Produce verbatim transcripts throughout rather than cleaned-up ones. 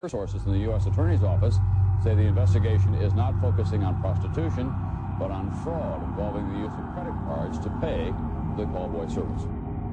Sources in the U S Attorney's Office say the investigation is not focusing on prostitution, but on fraud involving the use of credit cards to pay the callboy service.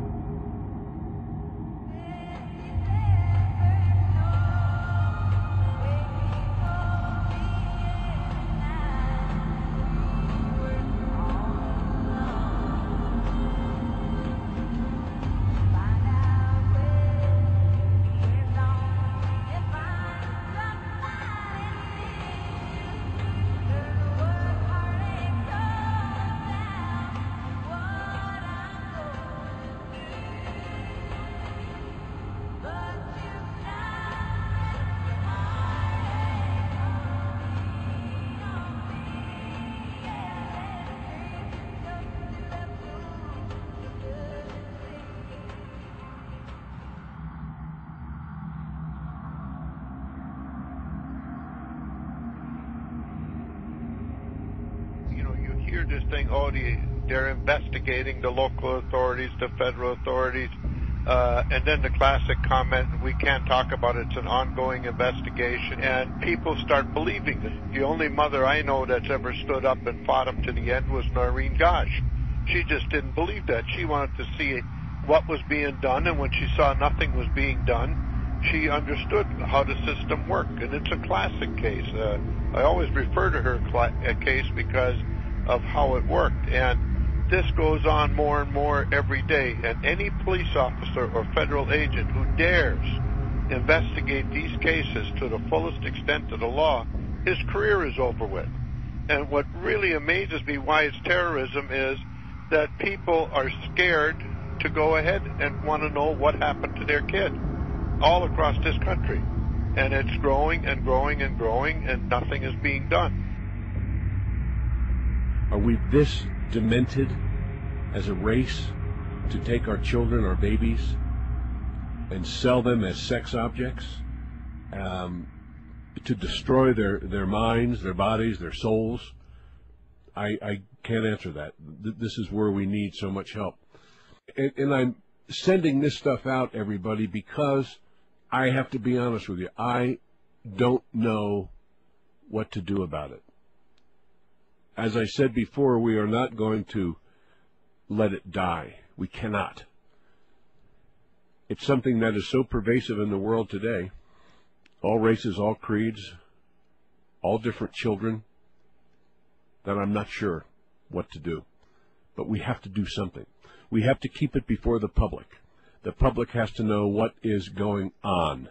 Hear this thing, oh, they're investigating the local authorities, the federal authorities, uh, and then the classic comment, we can't talk about it, it's an ongoing investigation, and people start believing it. The only mother I know that's ever stood up and fought him to the end was Noreen Gosch. She just didn't believe that. She wanted to see what was being done, and when she saw nothing was being done, she understood how the system worked, and it's a classic case. Uh, I always refer to her cl- case because of how it worked, and this goes on more and more every day, and any police officer or federal agent who dares investigate these cases to the fullest extent of the law, his career is over with. And what really amazes me why it's terrorism is that people are scared to go ahead and want to know what happened to their kid all across this country, and it's growing and growing and growing, and nothing is being done. Are we this demented as a race to take our children, our babies, and sell them as sex objects, um, to destroy their, their minds, their bodies, their souls? I, I can't answer that. This is where we need so much help. And, and I'm sending this stuff out, everybody, because I have to be honest with you. I don't know what to do about it. As I said before, we are not going to let it die. We cannot. It's something that is so pervasive in the world today. All races, all creeds, all different children, that I'm not sure what to do. But we have to do something. We have to keep it before the public. The public has to know what is going on.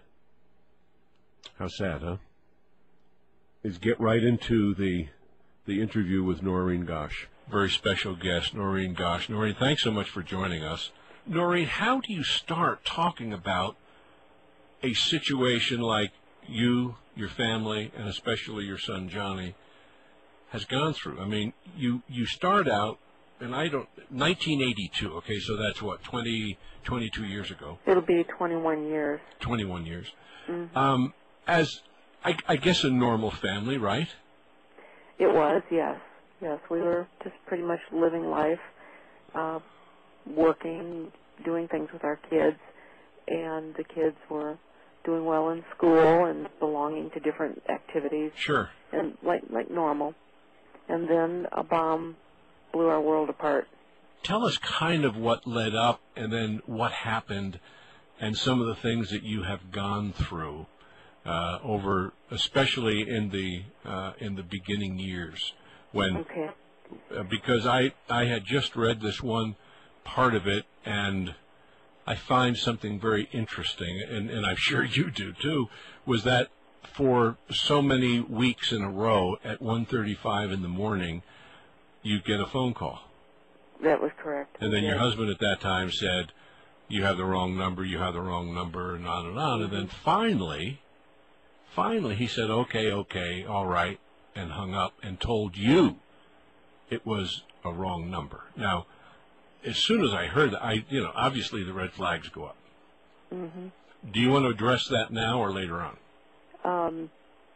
How sad, huh? Let's get right into the the interview with Noreen Gosch. Very special guest, Noreen Gosch. Noreen, thanks so much for joining us. Noreen, how do you start talking about a situation like you, your family, and especially your son Johnny has gone through? I mean, you, you start out, and I don't, nineteen eighty-two, okay, so that's what, twenty, twenty-two years ago? It'll be twenty-one years. twenty-one years. Mm-hmm. Um, as, I, I guess, a normal family, right? It was, yes. Yes, we were just pretty much living life, uh, working, doing things with our kids, and the kids were doing well in school and belonging to different activities. Sure. And like like normal. And then a bomb blew our world apart. Tell us kind of what led up and then what happened and some of the things that you have gone through uh, over, especially in the uh, in the beginning years when, okay. uh, because I, I had just read this one part of it, and I find something very interesting, and, and I'm sure you do too, was that for so many weeks in a row at one thirty-five in the morning, you get a phone call. That was correct. And then yes. your husband at that time said, you have the wrong number, you have the wrong number, and on and on. Mm-hmm. And then finally, finally he said, okay, okay, all right, and hung up and told you it was a wrong number. Now, as soon as I heard that, I, you know, obviously the red flags go up. Mm-hmm. Do you want to address that now or later on? Um,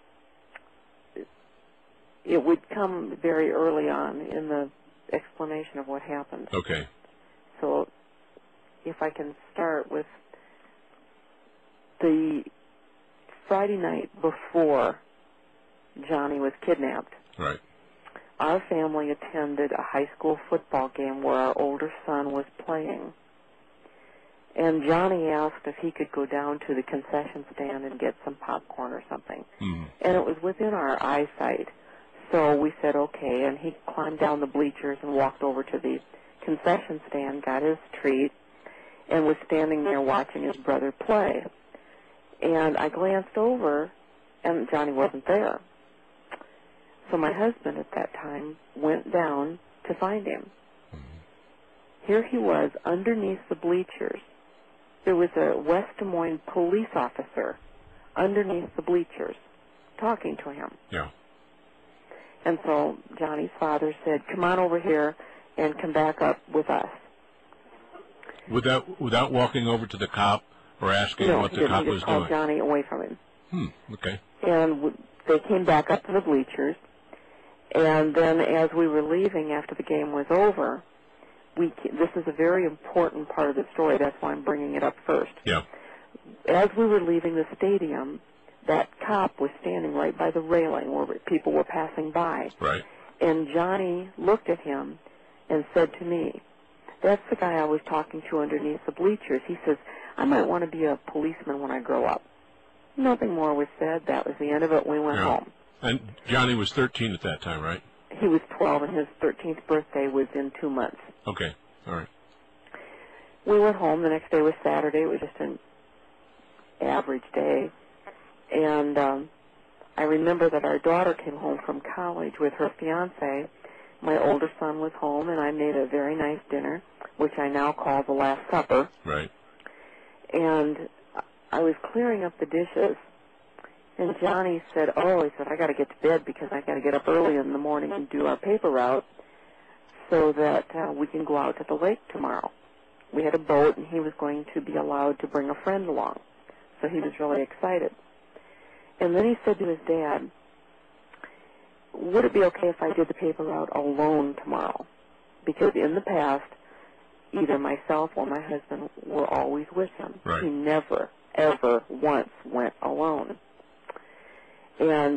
it would come very early on in the explanation of what happened. Okay. So if I can start with the Friday night before Johnny was kidnapped. Right. Our family attended a high school football game where our older son was playing. And Johnny asked if he could go down to the concession stand and get some popcorn or something. Mm-hmm. And it was within our eyesight. So we said, okay, and he climbed down the bleachers and walked over to the concession stand, got his treat, and was standing there watching his brother play. And I glanced over, and Johnny wasn't there. So my husband at that time went down to find him. Mm-hmm. Here he was underneath the bleachers. There was a West Des Moines police officer underneath the bleachers talking to him. Yeah. And so Johnny's father said, come on over here and come back up with us. Without without walking over to the cop or asking no, what the he cop he was just called doing? Johnny away from him. Hmm, okay. And w- they came back up to the bleachers. And then as we were leaving after the game was over, we this is a very important part of the story. That's why I'm bringing it up first. Yeah. As we were leaving the stadium, that cop was standing right by the railing where people were passing by. Right. And Johnny looked at him and said to me, that's the guy I was talking to underneath the bleachers. He says, I might want to be a policeman when I grow up. Nothing more was said. That was the end of it. We went yeah. home. And Johnny was thirteen at that time, right? He was twelve, and his thirteenth birthday was in two months. Okay. All right. We went home. The next day was Saturday. It was just an average day. And um, I remember that our daughter came home from college with her fiancé. My older son was home, and I made a very nice dinner, which I now call the Last Supper. Right. And I was clearing up the dishes, and Johnny said, oh, he said, I got to get to bed because I got to get up early in the morning and do our paper route so that uh, we can go out to the lake tomorrow. We had a boat, and he was going to be allowed to bring a friend along. So he was really excited. And then he said to his dad, would it be okay if I did the paper route alone tomorrow? Because in the past, either myself or my husband were always with him. Right. He never, ever once went alone. And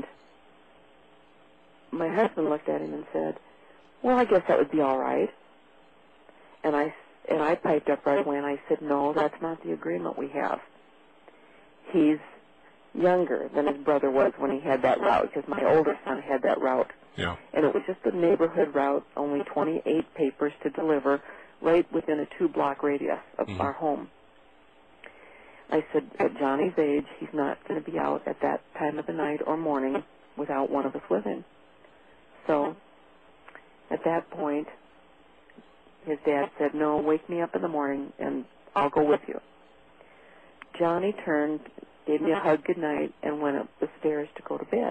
my husband looked at him and said, well, I guess that would be all right. And I, and I piped up right away and I said, no, that's not the agreement we have. He's younger than his brother was when he had that route, because my older son had that route. Yeah. And it was just a neighborhood route, only twenty-eight papers to deliver, right within a two-block radius of mm-hmm. our home. I said, at Johnny's age, he's not going to be out at that time of the night or morning without one of us with him. So at that point, his dad said, no, wake me up in the morning and I'll go with you. Johnny turned, gave me a hug goodnight, and went up the stairs to go to bed.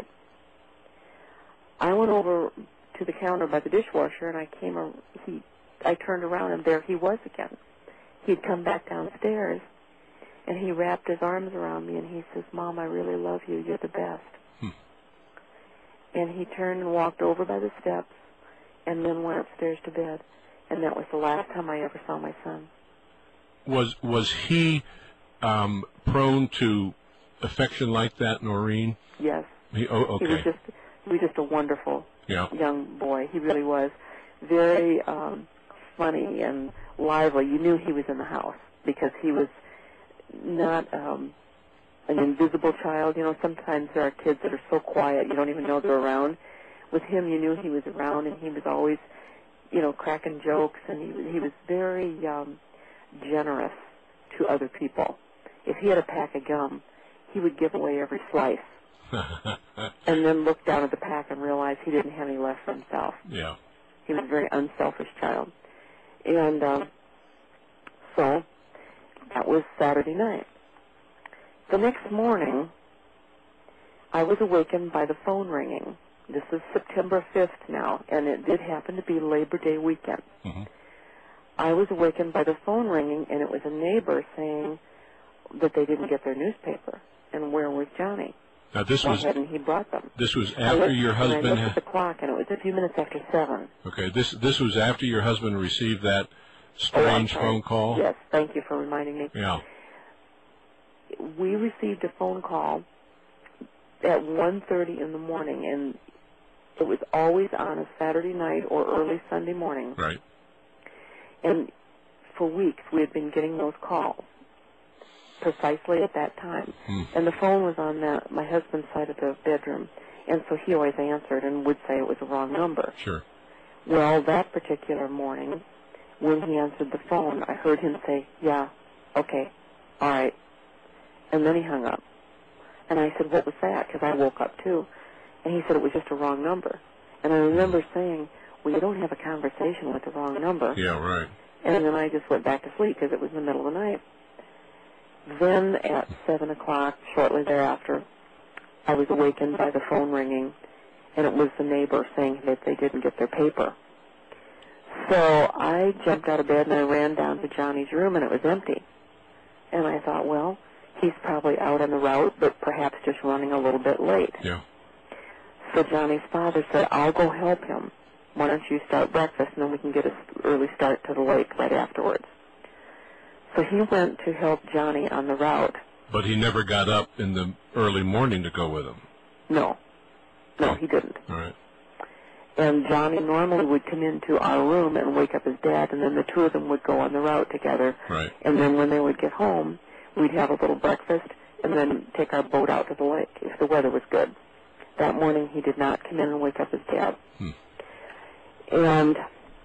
I went over to the counter by the dishwasher, and I came. A, he, I turned around, and there he was again. He'd come back downstairs, and he wrapped his arms around me, and he says, "Mom, I really love you. You're the best." Hmm. And he turned and walked over by the steps, and then went upstairs to bed. And that was the last time I ever saw my son. Was was he um, prone to affection like that, Noreen? Yes. He, oh, okay. He was just, he was just a wonderful yeah. young boy. He really was. Very um, funny and lively. You knew he was in the house because he was not um, an invisible child. You know, sometimes there are kids that are so quiet you don't even know they're around. With him, you knew he was around, and he was always, you know, cracking jokes, and he, he was very um, generous to other people. If he had a pack of gum, he would give away every slice, and then look down at the pack and realize he didn't have any left for himself. Yeah. He was a very unselfish child. And um, so that was Saturday night. The next morning, I was awakened by the phone ringing. This is September fifth now, and it did happen to be Labor Day weekend. Mm-hmm. I was awakened by the phone ringing, and it was a neighbor saying that they didn't get their newspaper, and where was Johnny? Now this Why was hadn't he brought them? This was after your husband. And I looked at the clock, and it was a few minutes after seven. Okay, this this was after your husband received that strange oh, phone call. Yes, thank you for reminding me. Yeah. We received a phone call at one thirty in the morning, and it was always on a Saturday night or early Sunday morning. Right. And for weeks we had been getting those calls precisely at that time. Hmm. And the phone was on the, my husband's side of the bedroom, and so he always answered and would say it was a wrong number. Sure. Well, that particular morning, when he answered the phone, I heard him say, yeah, okay, all right. And then he hung up. And I said, what was that? Because I woke up too. And he said it was just a wrong number. And I remember saying, well, you don't have a conversation with the wrong number. Yeah, right. And then I just went back to sleep because it was in the middle of the night. Then at seven o'clock, shortly thereafter, I was awakened by the phone ringing, and it was the neighbor saying that they didn't get their paper. So I jumped out of bed and I ran down to Johnny's room, and it was empty. And I thought, well, he's probably out on the route, but perhaps just running a little bit late. Yeah. So Johnny's father said, I'll go help him. Why don't you start breakfast, and then we can get an early start to the lake right afterwards. So he went to help Johnny on the route. But he never got up in the early morning to go with him. No. No, Oh. he didn't. All right. And Johnny normally would come into our room and wake up his dad, and then the two of them would go on the route together. Right. And then when they would get home, we'd have a little breakfast and then take our boat out to the lake if the weather was good. That morning he did not come in and wake up his dad. Hmm. And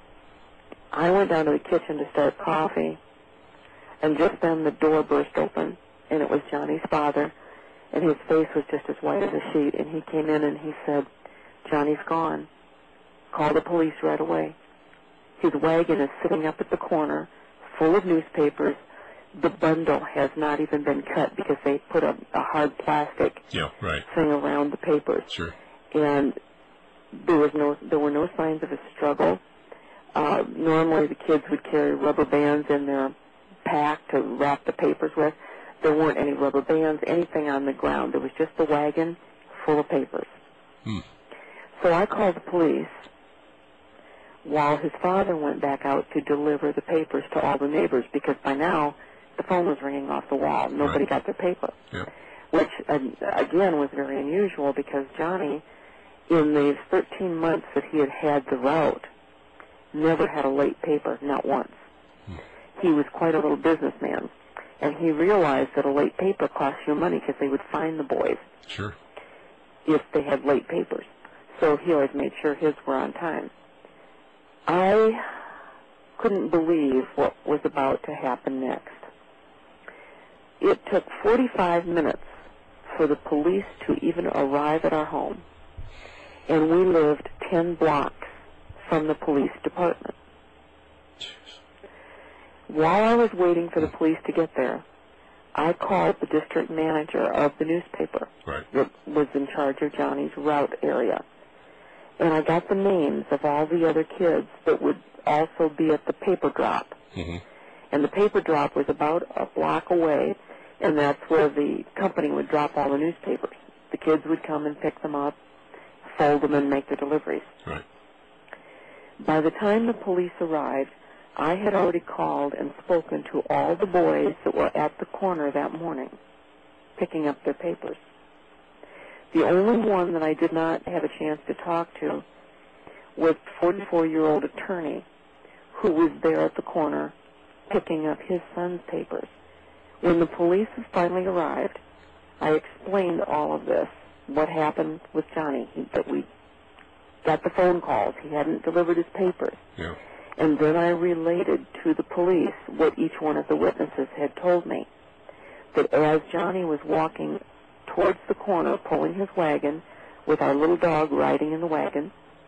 I went down to the kitchen to start coffee, and just then the door burst open, and it was Johnny's father, and his face was just as white as a sheet, and he came in and he said, Johnny's gone. Call the police right away. His wagon is sitting up at the corner, full of newspapers. The bundle has not even been cut because they put a, a hard plastic Yeah, right. thing around the papers. Sure. And there was no, there were no signs of a struggle. Uh, normally the kids would carry rubber bands in their pack to wrap the papers with. There weren't any rubber bands, anything on the ground. There was just the wagon full of papers. Hmm. So I called the police while his father went back out to deliver the papers to all the neighbors, because by now the phone was ringing off the wall. Nobody Right. got their paper, Yeah. which, uh, again, was very unusual because Johnny, in the thirteen months that he had had the route, never had a late paper, not once. Hmm. He was quite a little businessman, and he realized that a late paper cost you money because they would fine the boys Sure. if they had late papers. So he always made sure his were on time. I couldn't believe what was about to happen next. It took forty-five minutes for the police to even arrive at our home, and we lived ten blocks from the police department. Jeez. While I was waiting for the police to get there, I called the district manager of the newspaper Right. that was in charge of Johnny's route area. And I got the names of all the other kids that would also be at the paper drop. Mm-hmm. And the paper drop was about a block away, and that's where the company would drop all the newspapers. The kids would come and pick them up, fold them, and make the deliveries. Right. By the time the police arrived, I had already called and spoken to all the boys that were at the corner that morning, picking up their papers. The only one that I did not have a chance to talk to was the forty-four-year-old attorney who was there at the corner picking up his son's papers. When the police finally arrived, I explained all of this, what happened with Johnny, he, that we got the phone calls, he hadn't delivered his papers. Yeah. And then I related to the police what each one of the witnesses had told me, that as Johnny was walking towards the corner, pulling his wagon, with our little dog riding in the wagon,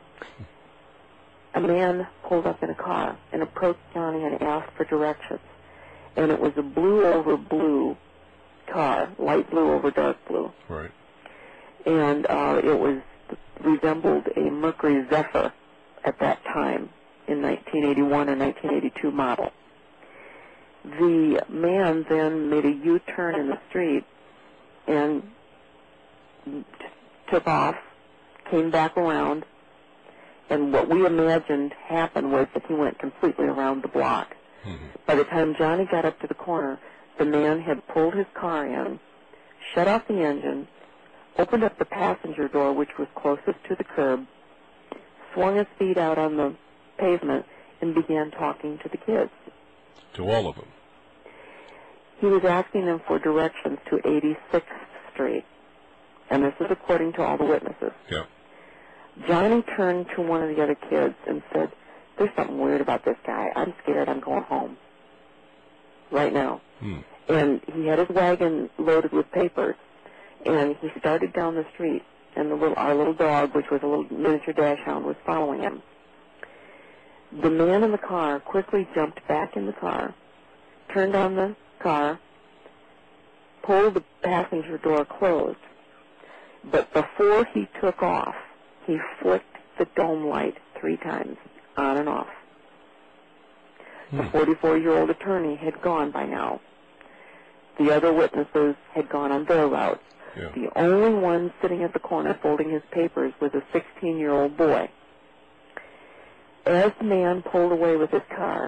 a man pulled up in a car and approached Johnny and asked for directions. And it was a blue over blue car, light blue over dark blue. Right. And uh, it was resembled a Mercury Zephyr at that time in nineteen eighty-one or nineteen eighty-two model. The man then made a U-turn in the street and t- took off, came back around, and what we imagined happened was that he went completely around the block. Mm-hmm. By the time Johnny got up to the corner, the man had pulled his car in, shut off the engine, opened up the passenger door, which was closest to the curb, swung his feet out on the pavement, and began talking to the kids. To all of them? He was asking them for directions to eighty-sixth Street, and this is according to all the witnesses. Yeah. Johnny turned to one of the other kids and said, "There's something weird about this guy. I'm scared. I'm going home right now." Hmm. And he had his wagon loaded with papers, and he started down the street, and the little, our little dog, which was a little miniature dachshund, was following him. The man in the car quickly jumped back in the car, turned on the car, pulled the passenger door closed. But before he took off, he flicked the dome light three times, on and off. Hmm. The forty-four-year-old attorney had gone by now. The other witnesses had gone on their route. Yeah. The only one sitting at the corner folding his papers was a sixteen-year-old boy. As the man pulled away with his car,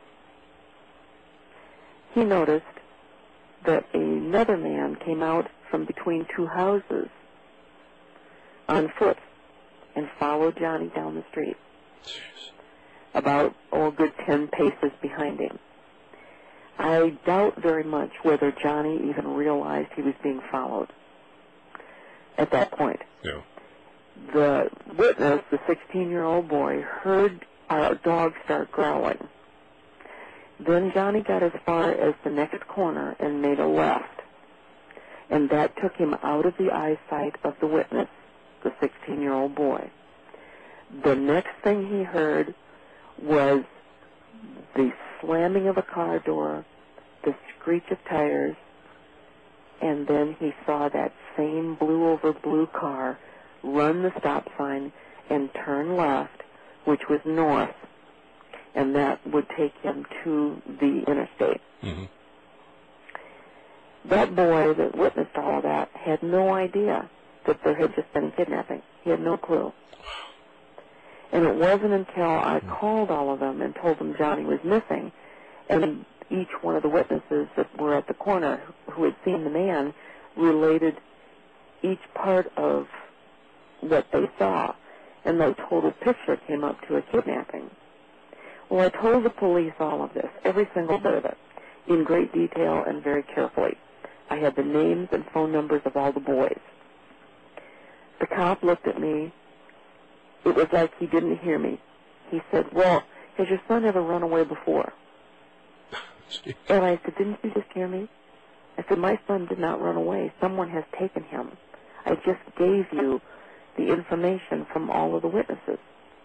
he noticed that another man came out from between two houses on foot and followed Johnny down the street. Jeez. About, oh, a good ten paces behind him. I doubt very much whether Johnny even realized he was being followed at that point. Yeah. The witness, the sixteen-year-old boy, heard our dog start growling. Then Johnny got as far as the next corner and made a left, and that took him out of the eyesight of the witness, the sixteen-year-old boy. The next thing he heard was the slamming of a car door, the screech of tires, and then he saw that same blue-over-blue car run the stop sign and turn left, which was north, and that would take him to the interstate. Mm-hmm. That boy that witnessed all of that had no idea that there had just been a kidnapping. He had no clue. And it wasn't until I called all of them and told them Johnny was missing, and each one of the witnesses that were at the corner who had seen the man related each part of what they saw, and the total picture came up to a kidnapping. Well, I told the police all of this, every single bit of it, in great detail and very carefully. I had the names and phone numbers of all the boys. The cop looked at me. It was like he didn't hear me. He said, "Well, has your son ever run away before?" And I said, "Didn't you just hear me?" I said, "My son did not run away. Someone has taken him. I just gave you the information from all of the witnesses."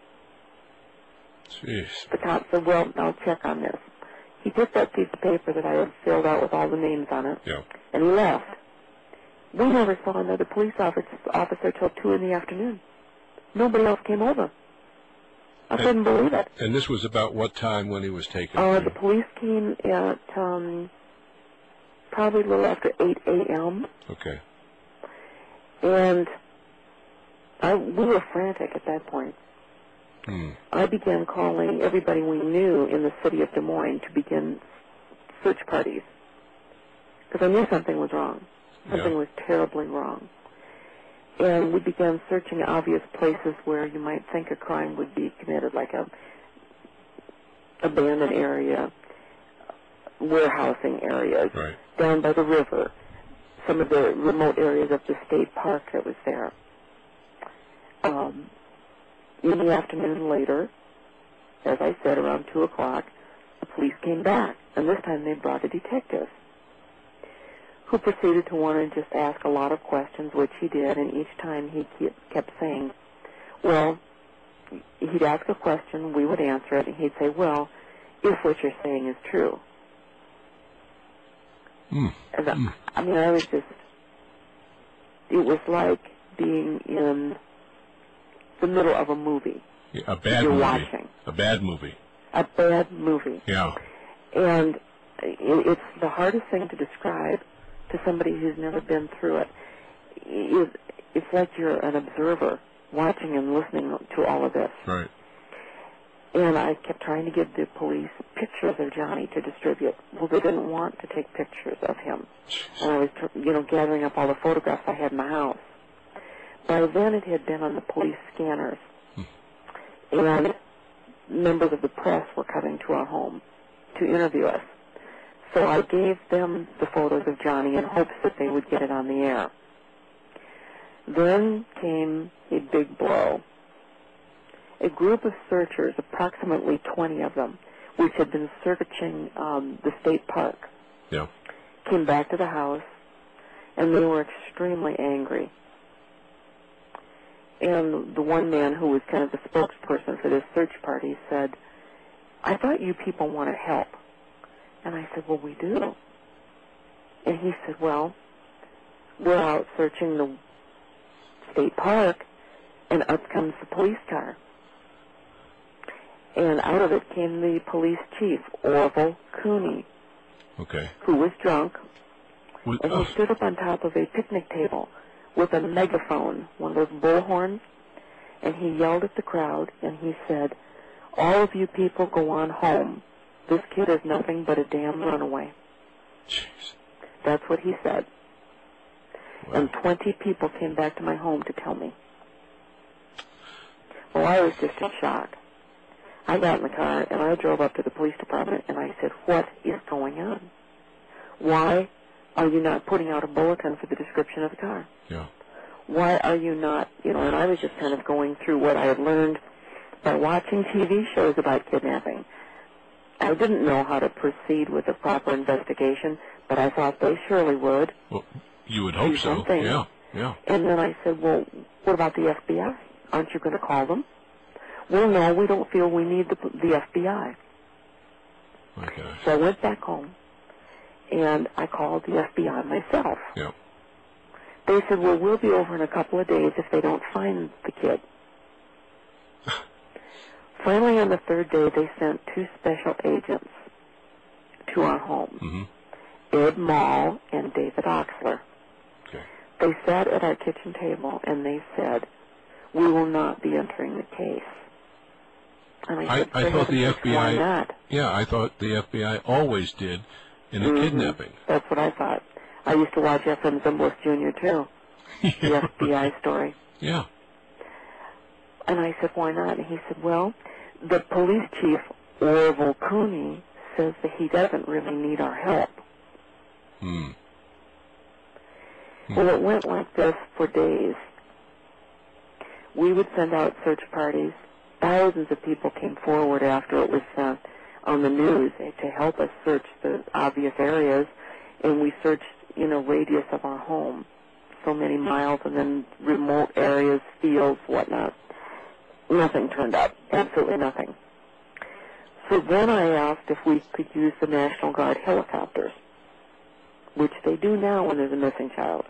Jeez. The cop said, "Well, I'll check on this." He took that piece of paper that I had filled out with all the names on it, yeah. and he left. We never saw another police officer, officer till two in the afternoon. Nobody else came over. I and, couldn't believe it. And this was about what time when he was taken? Uh, the police came at um, probably a little after eight a.m. Okay. And I, we were frantic at that point. Hmm. I began calling everybody we knew in the city of Des Moines to begin search parties, because I knew something was wrong. Something yeah. was terribly wrong. And we began searching obvious places where you might think a crime would be committed, like a abandoned area, warehousing areas, right. down by the river, some of the remote areas of the state park that was there. Um, in the afternoon later, as I said, around two o'clock, the police came back, and this time they brought a detective, who proceeded to want to just ask a lot of questions, which he did, and each time he kept saying, well, he'd ask a question, we would answer it, and he'd say, well, if what you're saying is true. Mm. And the, mm. I mean, I was just, it was like being in the middle of a movie. Yeah, a bad you're movie. watching. A bad movie. A bad movie. Yeah. And it, it's the hardest thing to describe to somebody who's never been through it. it. It's like you're an observer watching and listening to all of this. Right. And I kept trying to give the police pictures of Johnny to distribute. Well, they didn't want to take pictures of him. Jeez. And I was, you know, gathering up all the photographs I had in my house. By then it had been on the police scanners, and members of the press were coming to our home to interview us. So I gave them the photos of Johnny in hopes that they would get it on the air. Then came a big blow. A group of searchers, approximately twenty of them, which had been searching um, the state park, yeah. came back to the house, and they were extremely angry. And the one man who was kind of the spokesperson for this search party said, "I thought you people wanted help." And I said, "Well, we do." And he said, "Well, we're out searching the state park, and up comes the police car." And out of it came the police chief, Orville Cooney, okay. who was drunk, With, and oh. he stood up on top of a picnic table with a megaphone, one of those bullhorns, and he yelled at the crowd, and he said, "All of you people go on home. This kid is nothing but a damn runaway." Jeez. That's what he said. Wow. And twenty people came back to my home to tell me. Well, I was just in shock. I got in the car, and I drove up to the police department, and I said, "What is going on? Why are you not putting out a bulletin for the description of the car? Yeah. Why are you not," you know, and I was just kind of going through what I had learned by watching T V shows about kidnapping. I didn't know how to proceed with a proper investigation, but I thought they surely would. Well, you would hope do so. something. Yeah, yeah. And then I said, "Well, what about the F B I? Aren't you going to call them?" "Well, no, we don't feel we need the, the F B I. My gosh. So I went back home, and I called the F B I myself. Yeah. They said, "Well, we'll be over in a couple of days if they don't find the kid." Finally, on the third day, they sent two special agents to our home, Mm-hmm. Ed Mall and David Oxler. Okay. They sat at our kitchen table, and they said, "We will not be entering the case." And I, I, said, I thought the "Why F B I. not?" Yeah, I thought the F B I always did in a Mm-hmm. kidnapping. That's what I thought. I used to watch F M Zimbalist Junior too, the F B I story. Yeah. And I said, "Why not?" And he said, "Well, the police chief, Orville Cooney, says that he doesn't really need our help." Hmm. Well, it went like this for days. We would send out search parties. Thousands of people came forward after it was uh, on the news to help us search the obvious areas, and we searched in a radius of our home, so many miles, and then remote areas, fields, whatnot. Nothing turned up, absolutely nothing. So then I asked if we could use the National Guard helicopters, which they do now when there's a missing child.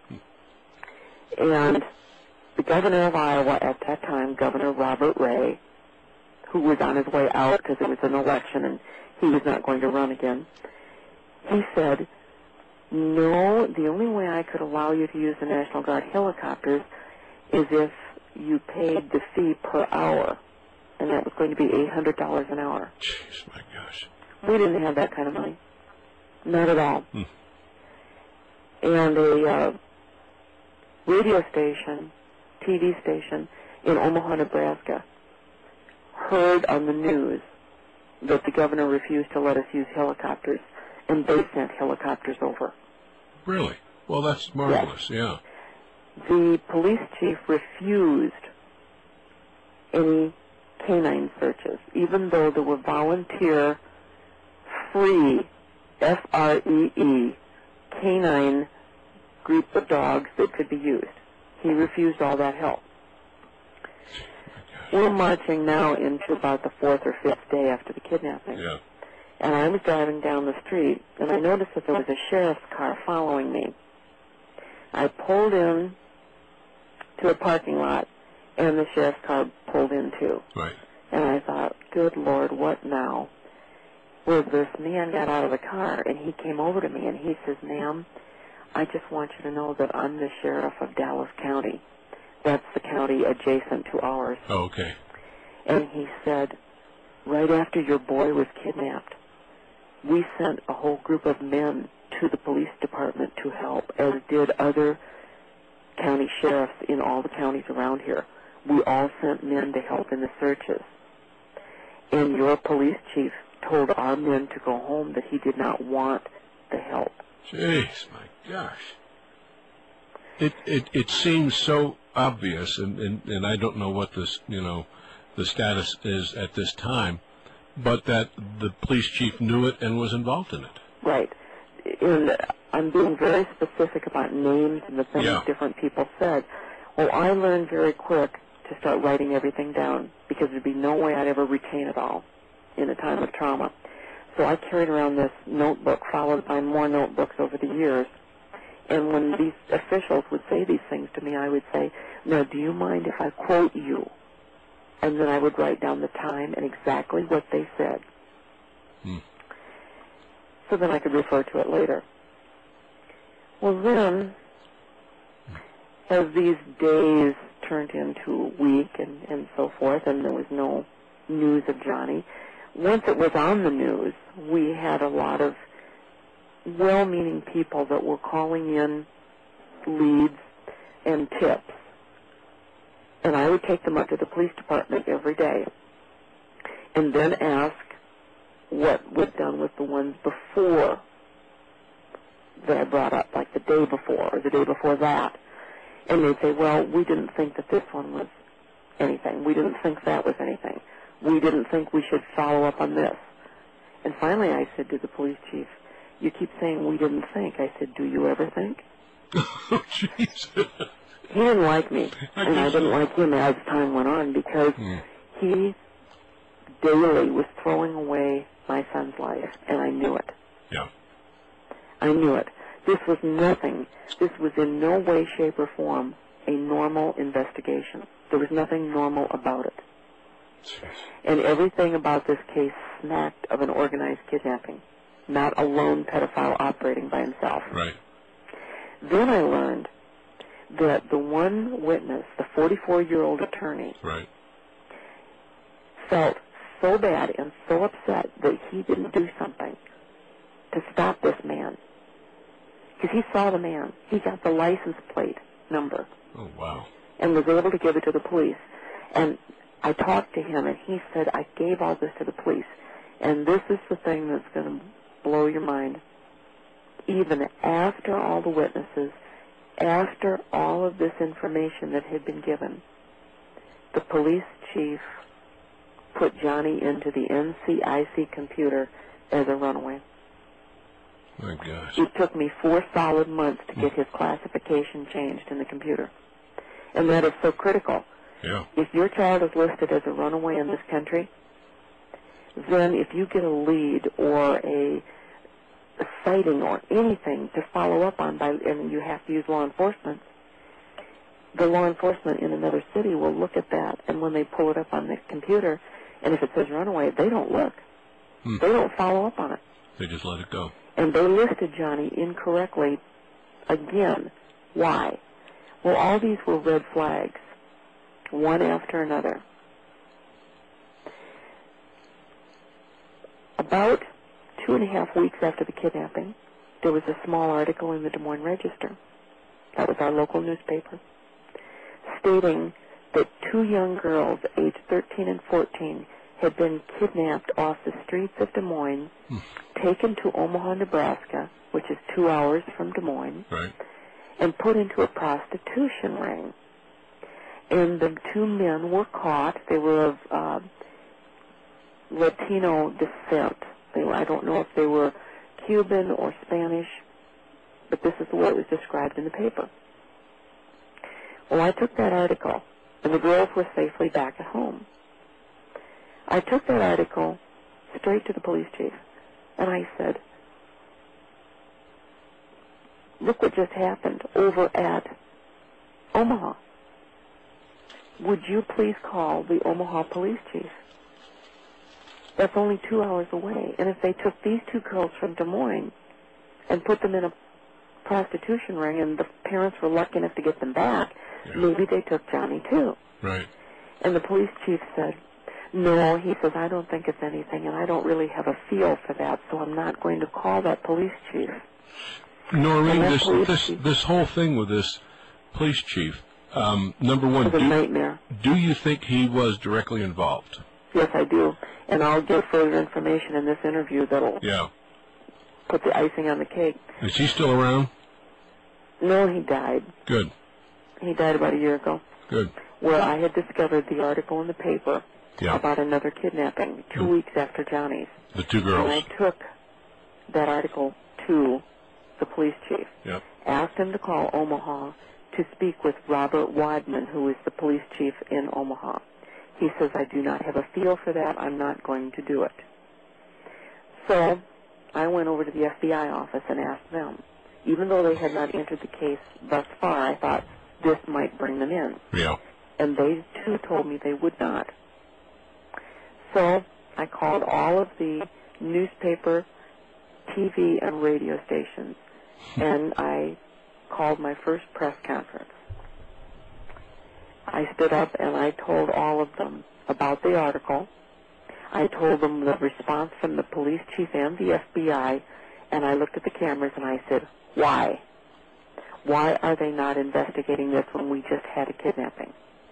And the governor of Iowa at that time, Governor Robert Ray, who was on his way out because it was an election and he was not going to run again, he said, "No, the only way I could allow you to use the National Guard helicopters is if you paid the fee per hour." And that was going to be eight hundred dollars an hour. Jeez, my gosh. We didn't have that kind of money. Not at all. Hmm. And a uh, radio station, T V station in Omaha, Nebraska, heard on the news that the governor refused to let us use helicopters, and they sent helicopters over. Really? Well, that's marvelous. Yes. Yeah. The police chief refused any canine searches, even though there were volunteer, free, F R E E, canine group of dogs that could be used. He refused all that help. We're marching now into about the fourth or fifth day after the kidnapping. Yeah. And I was driving down the street, and I noticed that there was a sheriff's car following me. I pulled in to a parking lot, and the sheriff's car pulled in too. Right. And I thought, good Lord, what now? Well, this man got out of the car, and he came over to me, and he says, "Ma'am, I just want you to know that I'm the sheriff of Dallas County. That's the county adjacent to ours." Oh, okay. And he said, "Right after your boy was kidnapped, we sent a whole group of men to the police department to help, as did other county sheriffs in all the counties around here. We all sent men to help in the searches. And your police chief told our men to go home, that he did not want the help. Jeez, my gosh. It it it seems so obvious, and, and, and I don't know what this, you know, the status is at this time, but that the police chief knew it and was involved in it. Right. And I'm being very specific about names and the things Yeah. different people said. Well, I learned very quick to start writing everything down, because there'd be no way I'd ever retain it all in a time of trauma. So I carried around this notebook, followed by more notebooks over the years. And when these officials would say these things to me, I would say, now, do you mind if I quote you? And then I would write down the time and exactly what they said. Hmm. So then I could refer to it later. Well, then, as these days turned into a week and, and so forth, and there was no news of Johnny, once it was on the news, we had a lot of well-meaning people that were calling in leads and tips. And I would take them up to the police department every day and then ask what was done with the ones before that I brought up, like the day before or the day before that. And they'd say, well, we didn't think that this one was anything. We didn't think that was anything. We didn't think we should follow up on this. And finally I said to the police chief, you keep saying we didn't think. I said, do you ever think? Oh, jeez. He didn't like me, I and I didn't so. like him as time went on, because hmm. he daily was throwing away my son's life, and I knew it. Yeah. I knew it. This was nothing. This was in no way, shape, or form a normal investigation. There was nothing normal about it. Jeez. And everything about this case smacked of an organized kidnapping, not a lone pedophile operating by himself. Right. Then I learned that the one witness, the forty-four-year-old attorney, Right. felt so bad and so upset that he didn't do something to stop this man. Because he saw the man. He got the license plate number. Oh, wow. And was able to give it to the police. And I talked to him, and he said, I gave all this to the police. And this is the thing that's going to blow your mind. Even after all the witnesses, after all of this information that had been given, the police chief put Johnny into the N C I C computer as a runaway. My gosh. It took me four solid months to get his classification changed in the computer. And that is so critical. Yeah. If your child is listed as a runaway in this country, then if you get a lead or a, a sighting or anything to follow up on, by, and you have to use law enforcement, the law enforcement in another city will look at that, and when they pull it up on the computer, and if it says runaway, they don't look. Hmm. They don't follow up on it. They just let it go. And they listed Johnny incorrectly again. Why? Well, all these were red flags, one after another. About two and a half weeks after the kidnapping, there was a small article in the Des Moines Register. That was our local newspaper, stating that two young girls, aged thirteen and fourteen, had been kidnapped off the streets of Des Moines, hmm. taken to Omaha, Nebraska, which is two hours from Des Moines, right. and put into a prostitution ring. And the two men were caught. They were of uh, Latino descent. They were, I don't know if they were Cuban or Spanish, but this is the way it was described in the paper. Well, I took that article, and the girls were safely back at home. I took that article straight to the police chief, and I said, look what just happened over at Omaha. Would you please call the Omaha police chief? That's only two hours away. And if they took these two girls from Des Moines and put them in a prostitution ring, and the parents were lucky enough to get them back, yeah. maybe they took Johnny too. Right. And the police chief said, no, he says, I don't think it's anything, and I don't really have a feel for that, so I'm not going to call that police chief. Noreen, this, police this, chief, this whole thing with this police chief. Um, number one, It was a do, nightmare. do you think he was directly involved? Yes, I do. And I'll give further information in this interview that'll Yeah. put the icing on the cake. Is he still around? No, he died. Good. He died about a year ago. Good. Where I had discovered the article in the paper Yeah. about another kidnapping two Mm. weeks after Johnny's. The two And girls. I took that article to the police chief. Yep. Asked him to call Omaha to speak with Robert Wadman, who is the police chief in Omaha. He says, I do not have a feel for that. I'm not going to do it. So I went over to the F B I office and asked them. Even though they had not entered the case thus far, I thought this might bring them in. Yeah. And they, too, told me they would not. So I called all of the newspaper, T V, and radio stations, and I called my first press conference. I stood up and I told all of them about the article. I told them the response from the police chief and the F B I, and I looked at the cameras and I said, why? Why are they not investigating this when we just had a kidnapping?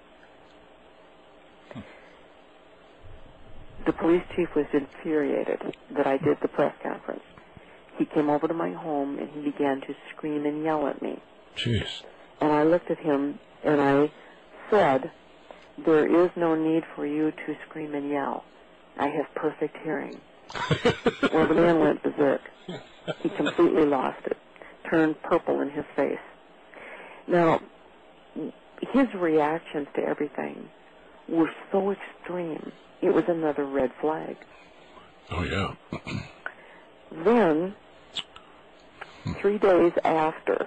The police chief was infuriated that I did the press conference. He came over to my home and he began to scream and yell at me. Jeez. And I looked at him and I said, there is no need for you to scream and yell. I have perfect hearing. Well, the man went berserk. He completely lost it, turned purple in his face. Now, his reactions to everything were so extreme, it was another red flag. Oh, yeah. Then, three days after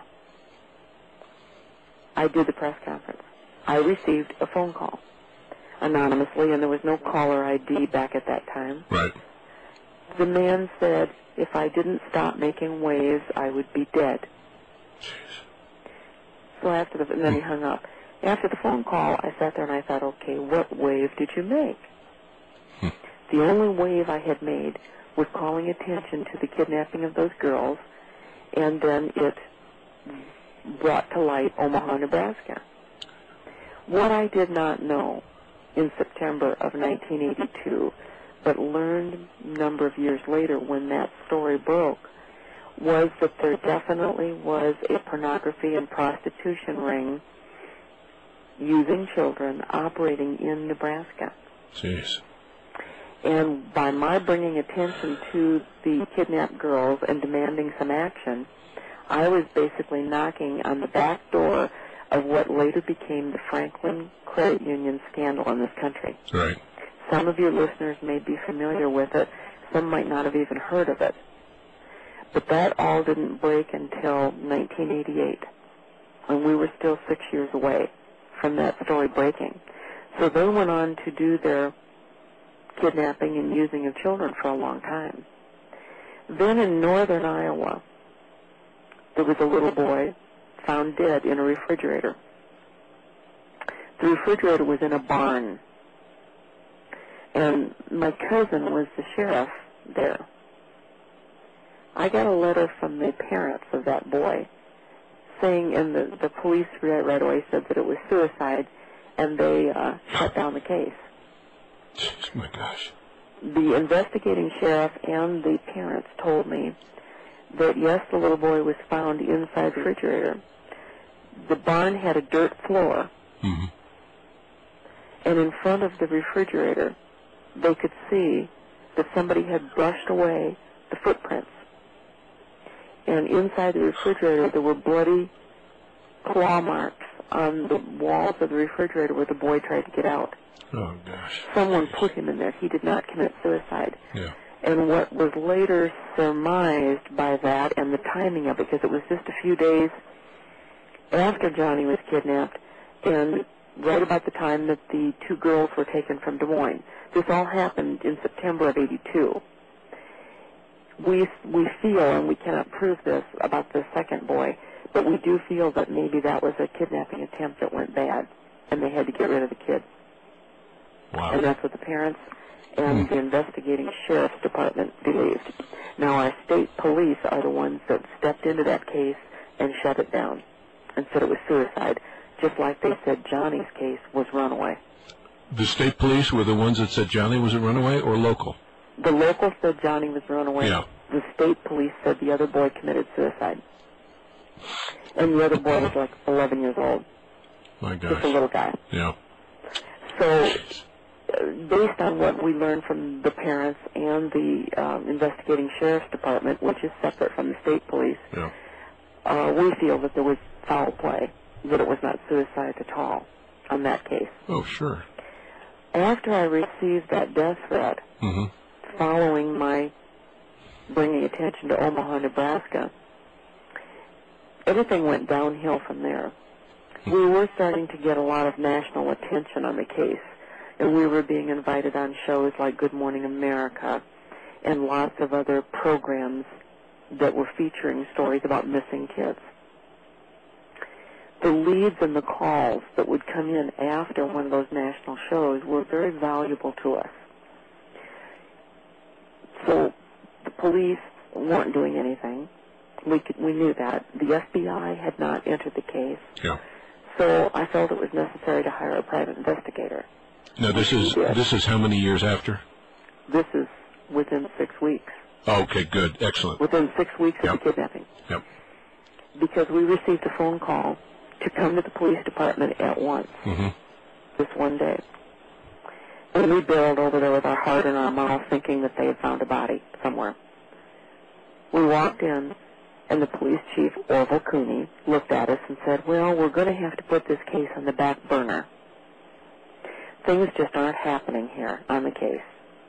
I did the press conference, I received a phone call anonymously, and there was no caller I D back at that time. Right. The man said if I didn't stop making waves, I would be dead. Jeez. So after the, and then he hung up. After the phone call, I sat there and I thought, okay, what wave did you make? Hmm. The only wave I had made was calling attention to the kidnapping of those girls, and then it brought to light Omaha, Nebraska. What I did not know in September of nineteen eighty-two, but learned a number of years later when that story broke, was that there definitely was a pornography and prostitution ring using children operating in Nebraska. Jeez. And by my bringing attention to the kidnapped girls and demanding some action, I was basically knocking on the back door of what later became the Franklin Credit Union scandal in this country. Right. Some of your listeners may be familiar with it. Some might not have even heard of it. But that all didn't break until nineteen eighty-eight, when we were still six years away from that story breaking. So they went on to do their kidnapping and using of children for a long time. Then in northern Iowa, there was a little boy found dead in a refrigerator. The refrigerator was in a barn, and my cousin was the sheriff there. I got a letter from the parents of that boy saying, and the, the police right away said that it was suicide, and they uh, shut down the case. Jeez, my gosh. The investigating sheriff and the parents told me that, yes, the little boy was found inside the refrigerator. The barn had a dirt floor, Mm-hmm. and in front of the refrigerator, they could see that somebody had brushed away the footprints. And inside the refrigerator, there were bloody claw marks on the walls of the refrigerator where the boy tried to get out. Oh, gosh. Someone put him in there. He did not commit suicide. Yeah. And what was later surmised by that and the timing of it, because it was just a few days after Johnny was kidnapped and right about the time that the two girls were taken from Des Moines. This all happened in September of eighty-two. We, we feel, and we cannot prove this about the second boy, but we do feel that maybe that was a kidnapping attempt that went bad, and they had to get rid of the kid. Wow. And that's what the parents and Mm. the investigating sheriff's department believed. Now, our state police are the ones that stepped into that case and shut it down. and said it was suicide, just like they said Johnny's case was runaway. The state police were the ones that said Johnny was a runaway, or local? The local said Johnny was runaway. Yeah. The state police said the other boy committed suicide. And the other boy was like eleven years old. My gosh. Just a little guy. Yeah. So, uh, based on what we learned from the parents and the um, investigating sheriff's department, which is separate from the state police, yeah. uh, we feel that there was foul play, that it was not suicide at all on that case. Oh, sure. After I received that death threat, mm-hmm. following my bringing attention to Omaha, Nebraska, everything went downhill from there. We were starting to get a lot of national attention on the case, and we were being invited on shows like Good Morning America and lots of other programs that were featuring stories about missing kids. The leads and the calls that would come in after one of those national shows were very valuable to us. So the police weren't doing anything. We could, we knew that. The F B I had not entered the case. Yeah. So I felt it was necessary to hire a private investigator. Now this is this is how many years after? This is within six weeks. Oh, okay, good, excellent. Within six weeks of Yep. the kidnapping. Yep. Because we received a phone call to come to the police department at once, mm-hmm. this one day. And we bailed over there with our heart in our mouth, thinking that they had found a body somewhere. We walked in, and the police chief, Orville Cooney, looked at us and said, well, we're going to have to put this case on the back burner. Things just aren't happening here on the case.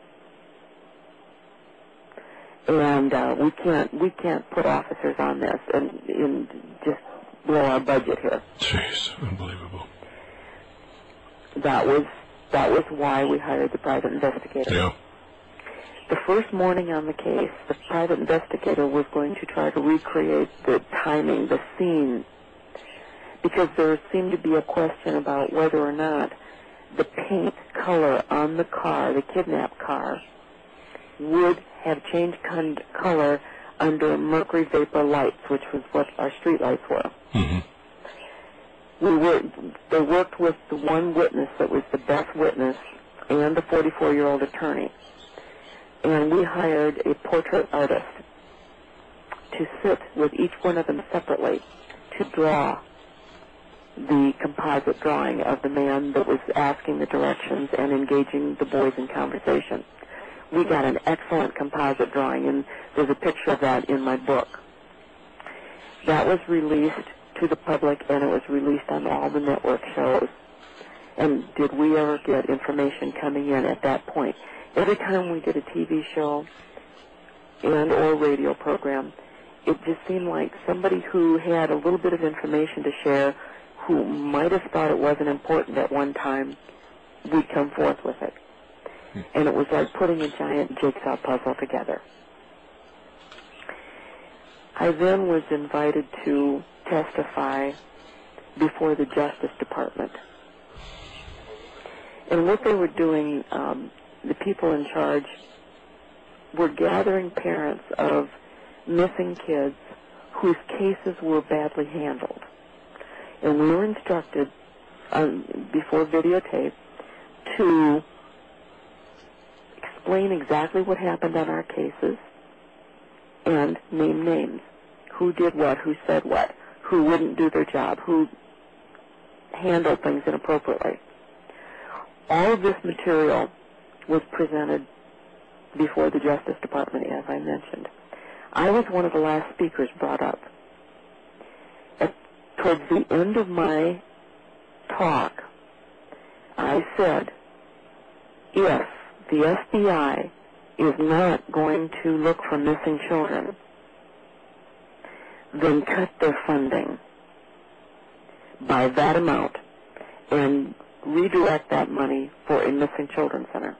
And uh, we can't we can't put officers on this and, and just blow our budget here. Jeez, unbelievable. That was that was why we hired the private investigator. Yeah. The first morning on the case, the private investigator was going to try to recreate the timing, the scene, because there seemed to be a question about whether or not the paint color on the car, the kidnapped car, would have changed con- color under mercury vapor lights, which was what our street lights were. Mm-hmm. We were, they worked with the one witness that was the best witness and the forty-four-year-old attorney. And we hired a portrait artist to sit with each one of them separately to draw the composite drawing of the man that was asking the directions and engaging the boys in conversation. We got an excellent composite drawing, and there's a picture of that in my book. That was released to the public, and it was released on all the network shows. And did we ever get information coming in at that point? Every time we did a T V show and or radio program, it just seemed like somebody who had a little bit of information to share, who might have thought it wasn't important at one time, would come forth with it. Hmm. And it was like putting a giant jigsaw puzzle together. I then was invited to testify before the Justice Department. And what they were doing, um, the people in charge were gathering parents of missing kids whose cases were badly handled. And we were instructed um, before videotape to explain exactly what happened on our cases and name names. Who did what, who said what, who wouldn't do their job, who handled things inappropriately. All of this material was presented before the Justice Department, as I mentioned. I was one of the last speakers brought up. At, towards the end of my talk, I said, if the F B I is not going to look for missing children, then cut their funding by that amount and redirect that money for a missing children center.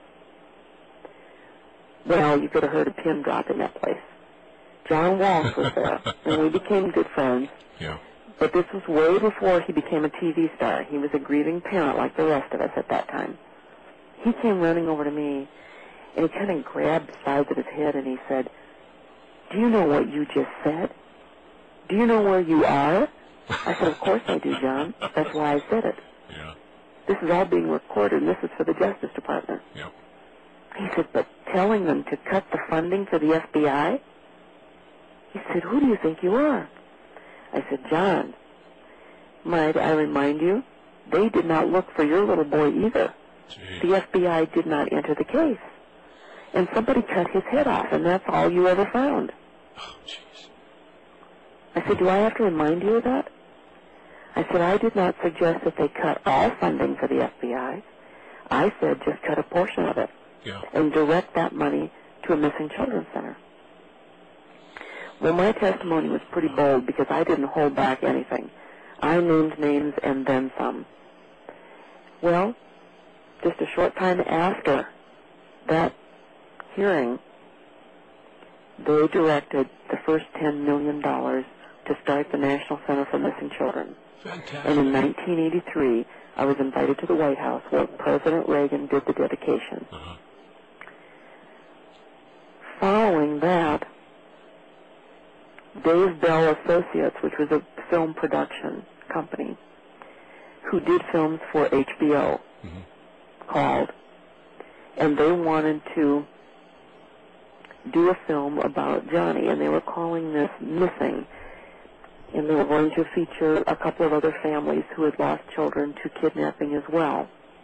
Well, you could have heard a pin drop in that place. John Walsh was there, and we became good friends. Yeah. But this was way before he became a T V star. He was a grieving parent like the rest of us at that time. He came running over to me, and he kind of grabbed the sides of his head, and he said, "Do you know what you just said? Do you know where you are? I said, of course I do, John. That's why I said it. Yeah. This is all being recorded, and this is for the Justice Department. Yep. He said, but telling them to cut the funding for the F B I? He said, who do you think you are? I said, John, might I remind you, they did not look for your little boy either. Jeez. The F B I did not enter the case. And somebody cut his head off, and that's all you ever found. Oh, jeez. I said, do I have to remind you of that? I said, I did not suggest that they cut all funding for the F B I. I said just cut a portion of it. Yeah. And direct that money to a missing children's center. Well, my testimony was pretty bold because I didn't hold back anything. I named names and then some. Well, just a short time after that hearing, they directed the first ten million dollars to start the National Center for Missing Children. Fantastic. And in nineteen eighty-three, I was invited to the White House where President Reagan did the dedication. Uh-huh. Following that, Dave Bell Associates, which was a film production company, who did films for H B O, mm-hmm. called, and they wanted to do a film about Johnny, and they were calling this Missing, and they were going to feature a couple of other families who had lost children to kidnapping as well.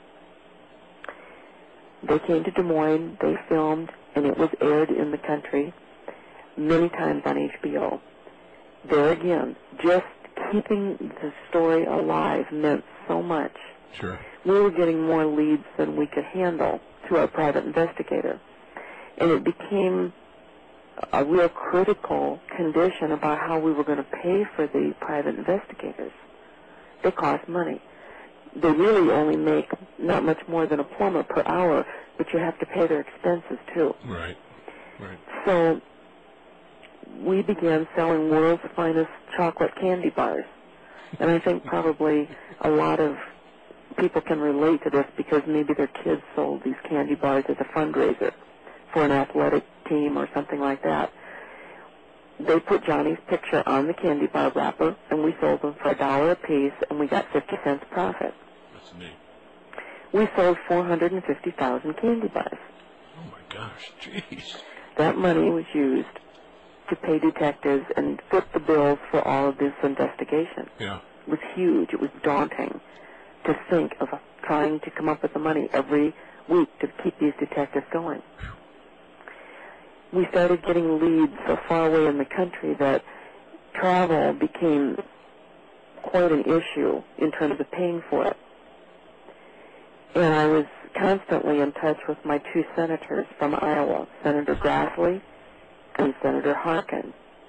They came to Des Moines, they filmed, and it was aired in the country many times on H B O. There again, just keeping the story alive meant so much. Sure. We were getting more leads than we could handle through our private investigator. And it became a real critical condition about how we were going to pay for the private investigators. They cost money. They really only make not much more than a plumber per hour, but you have to pay their expenses too. Right, right. So we began selling world's finest chocolate candy bars. And I think probably a lot of people can relate to this because maybe their kids sold these candy bars as a fundraiser for an athletic team or something like that. They put Johnny's picture on the candy bar wrapper, and we sold them for a dollar a piece, and we got fifty cents profit. That's neat. We sold four hundred fifty thousand candy bars. Oh, my gosh. Jeez. That money was used to pay detectives and foot the bills for all of this investigation. Yeah. It was huge. It was daunting to think of trying to come up with the money every week to keep these detectives going. We started getting leads so far away in the country that travel became quite an issue in terms of paying for it. And I was constantly in touch with my two senators from Iowa, Senator Grassley and Senator Harkin.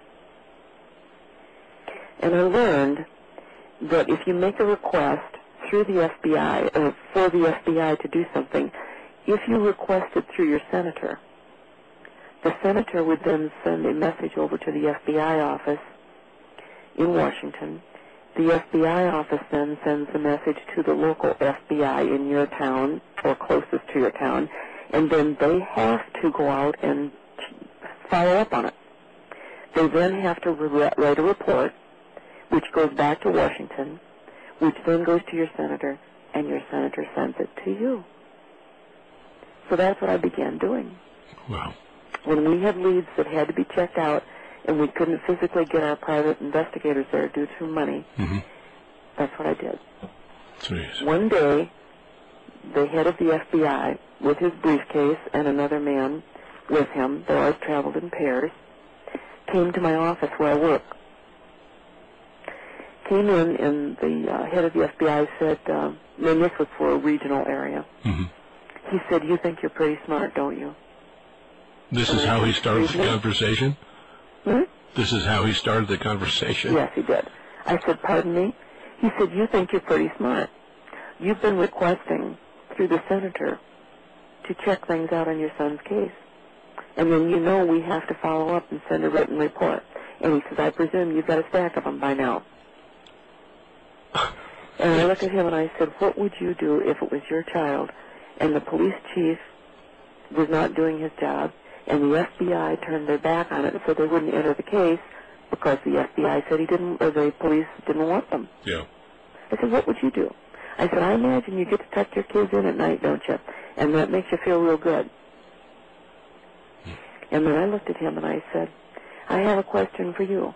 And I learned that if you make a request through the F B I, or for the F B I to do something, if you request it through your senator, the senator would then send a message over to the F B I office in Washington. The F B I office then sends a message to the local F B I in your town or closest to your town, and then they have to go out and follow up on it. They then have to re- write a report, which goes back to Washington, which then goes to your senator, and your senator sends it to you. So that's what I began doing. Wow. When we had leads that had to be checked out, and we couldn't physically get our private investigators there due to money, mm-hmm. that's what I did. Jeez. One day, the head of the F B I, with his briefcase and another man with him, they always traveled in pairs, came to my office where I work. Came in, and the uh, head of the F B I said, uh, and this was for a regional area, mm-hmm. he said, "You think you're pretty smart, don't you?" This is how he started the conversation? Hmm? This is how he started the conversation? Yes, he did. I said, "Pardon me?" He said, "You think you're pretty smart. You've been requesting through the senator to check things out on your son's case. And then you know we have to follow up and send a written report." And he says, "I presume you've got a stack of them by now." And I looked at him and I said, "What would you do if it was your child and the police chief was not doing his job and the F B I turned their back on it so they wouldn't enter the case because the F B I said he didn't, or the police didn't want them. Yeah. I said, what would you do? I said, I imagine you get to tuck your kids in at night, don't you? And that makes you feel real good. And then I looked at him and I said, I have a question for you.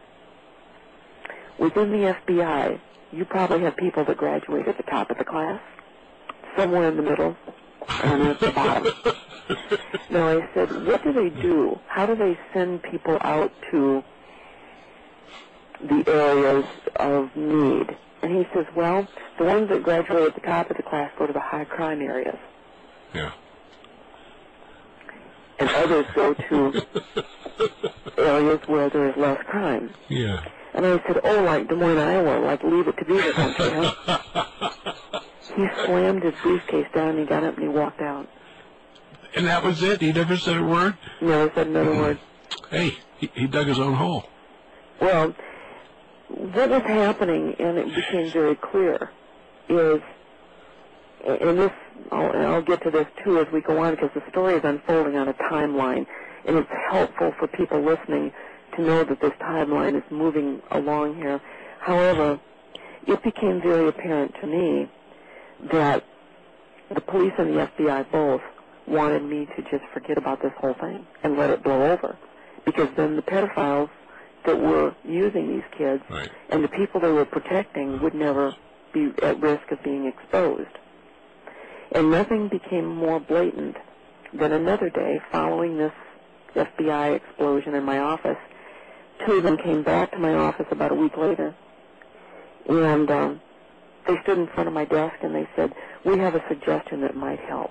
Within the F B I, you probably have people that graduate at the top of the class, somewhere in the middle, and at the bottom. Now I said, what do they do? How do they send people out to the areas of need? And he says, well, the ones that graduate at the top of the class go to the high crime areas. Yeah. And others go to areas where there is less crime. Yeah. And I said, oh, like Des Moines, Iowa, like Leave It to Beaver country, huh? He slammed his briefcase down and he got up and he walked out. And that was it? He never said a word? Never said another word. Hey, he, he dug his own hole. Well, what was happening, and it became very clear, is, and this, I'll, and I'll get to this too as we go on, because the story is unfolding on a timeline, and it's helpful for people listening to know that this timeline is moving along here. However, it became very apparent to me that the police and the F B I both wanted me to just forget about this whole thing and let it blow over, because then the pedophiles that were using these kids right. and the people they were protecting would never be at risk of being exposed. And nothing became more blatant than another day following this F B I explosion in my office. Two of them came back to my office about a week later, and um, they stood in front of my desk and they said, we have a suggestion that might help.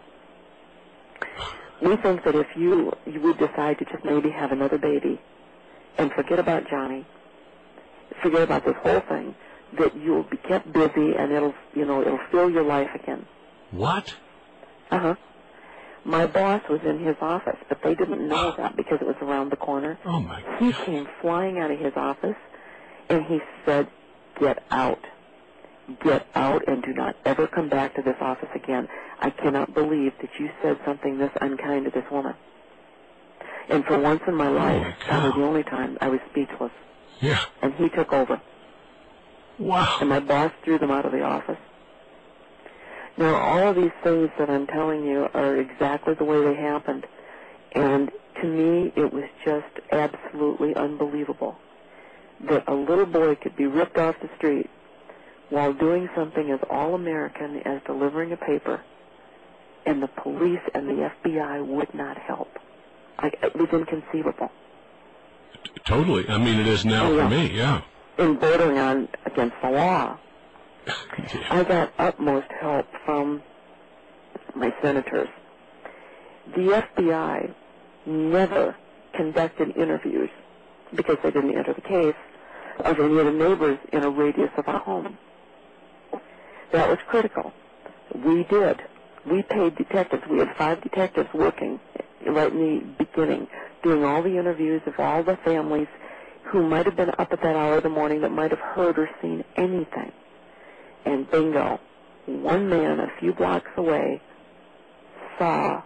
We think that if you, you would decide to just maybe have another baby and forget about Johnny, forget about this whole thing, that you'll be kept busy and it'll, you know, it'll fill your life again. What? Uh-huh. My boss was in his office, but they didn't know that because it was around the corner. Oh, my God. He came flying out of his office, and he said, get out. Get out and do not ever come back to this office again. I cannot believe that you said something this unkind to this woman. And for once in my life, my that was God. the only time I was speechless. Yeah. And he took over. Wow. And my boss threw them out of the office. Now, all of these things that I'm telling you are exactly the way they happened. And to me, it was just absolutely unbelievable that a little boy could be ripped off the street while doing something as all-American as delivering a paper, and the police and the F B I would not help. I, it was inconceivable. T- totally. I mean, it is now Oh, yeah. for me, yeah. In bordering on against the law. Yeah. I got utmost help from my senators. The F B I never conducted interviews, because they didn't enter the case, of any of the neighbors in a radius of our home. That was critical. We did. We paid detectives. We had five detectives working right in the beginning, doing all the interviews of all the families who might have been up at that hour of the morning that might have heard or seen anything. And bingo, one man a few blocks away saw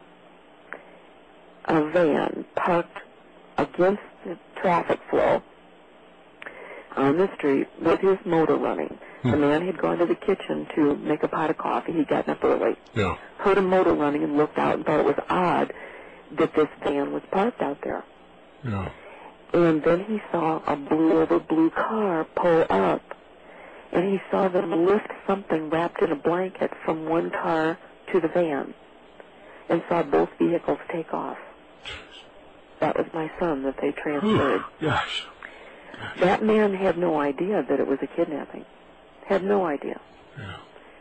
a van parked against the traffic flow on the street with his motor running. Hmm. The man had gone to the kitchen to make a pot of coffee. He'd gotten up early. Yeah. Heard a motor running and looked out and thought it was odd that this van was parked out there. Yeah. And then he saw a blue over blue car pull up, and he saw them lift something wrapped in a blanket from one car to the van, and saw both vehicles take off. That was my son that they transferred. Ooh, gosh. That man had no idea that it was a kidnapping. Had no idea. Yeah.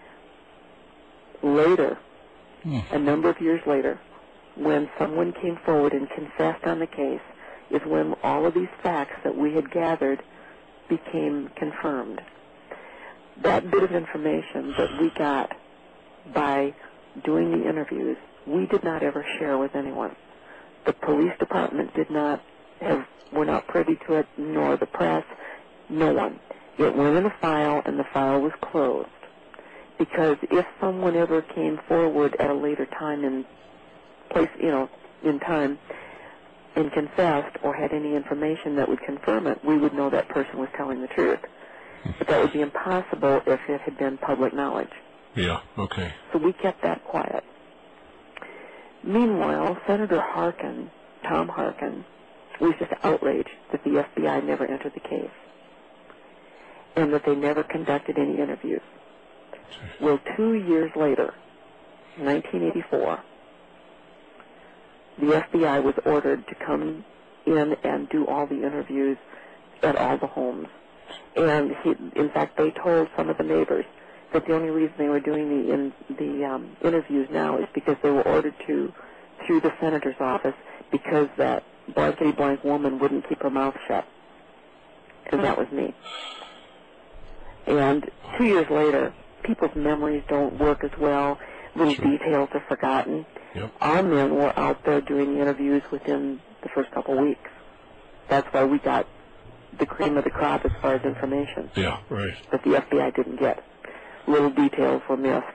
Later, Hmm. a number of years later, when someone came forward and confessed on the case, is when all of these facts that we had gathered became confirmed. That bit of information that we got by doing the interviews, we did not ever share with anyone. The police department did not have, were not privy to it, nor the press, no one. It went in a file, and the file was closed. Because if someone ever came forward at a later time in place, you know, in time, and confessed or had any information that would confirm it, we would know that person was telling the truth. But that would be impossible if it had been public knowledge. Yeah, okay. So we kept that quiet. Meanwhile, Senator Harkin, Tom Harkin, was just outraged that the F B I never entered the case and that they never conducted any interviews. Well, two years later, nineteen eighty-four, the F B I was ordered to come in and do all the interviews at all the homes. And he, in fact, they told some of the neighbors that the only reason they were doing the in, the um, interviews now is because they were ordered to through the senator's office because that blankety blank woman wouldn't keep her mouth shut. And that was me. And two years later, people's memories don't work as well. Little Sure. details are forgotten. Yep. Our men were out there doing the interviews within the first couple of weeks. That's why we got the cream of the crop as far as information Yeah, right. that the F B I didn't get. Little details were missed.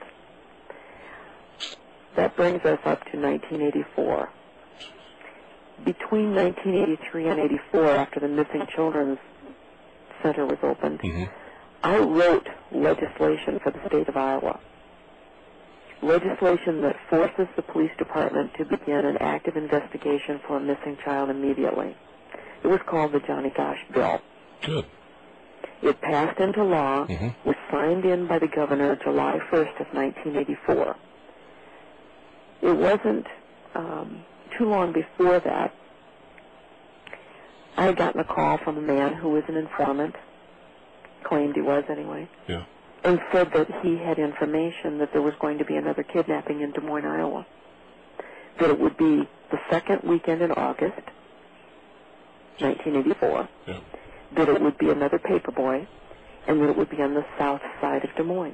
That brings us up to nineteen eighty-four. Between nineteen eighty-three and eighty-four, after the Missing Children's Center was opened, Mm-hmm. I wrote legislation for the state of Iowa. Legislation that forces the police department to begin an active investigation for a missing child immediately. It was called the Johnny Gosch Bill. Good. It passed into law, Mhm. was signed in by the governor July first of nineteen eighty-four. It wasn't um, too long before that, I had gotten a call from a man who was an informant, claimed he was anyway, Yeah. and said that he had information that there was going to be another kidnapping in Des Moines, Iowa. That it would be the second weekend in August, nineteen eighty-four. Yeah. That it would be another paperboy, and that it would be on the south side of Des Moines.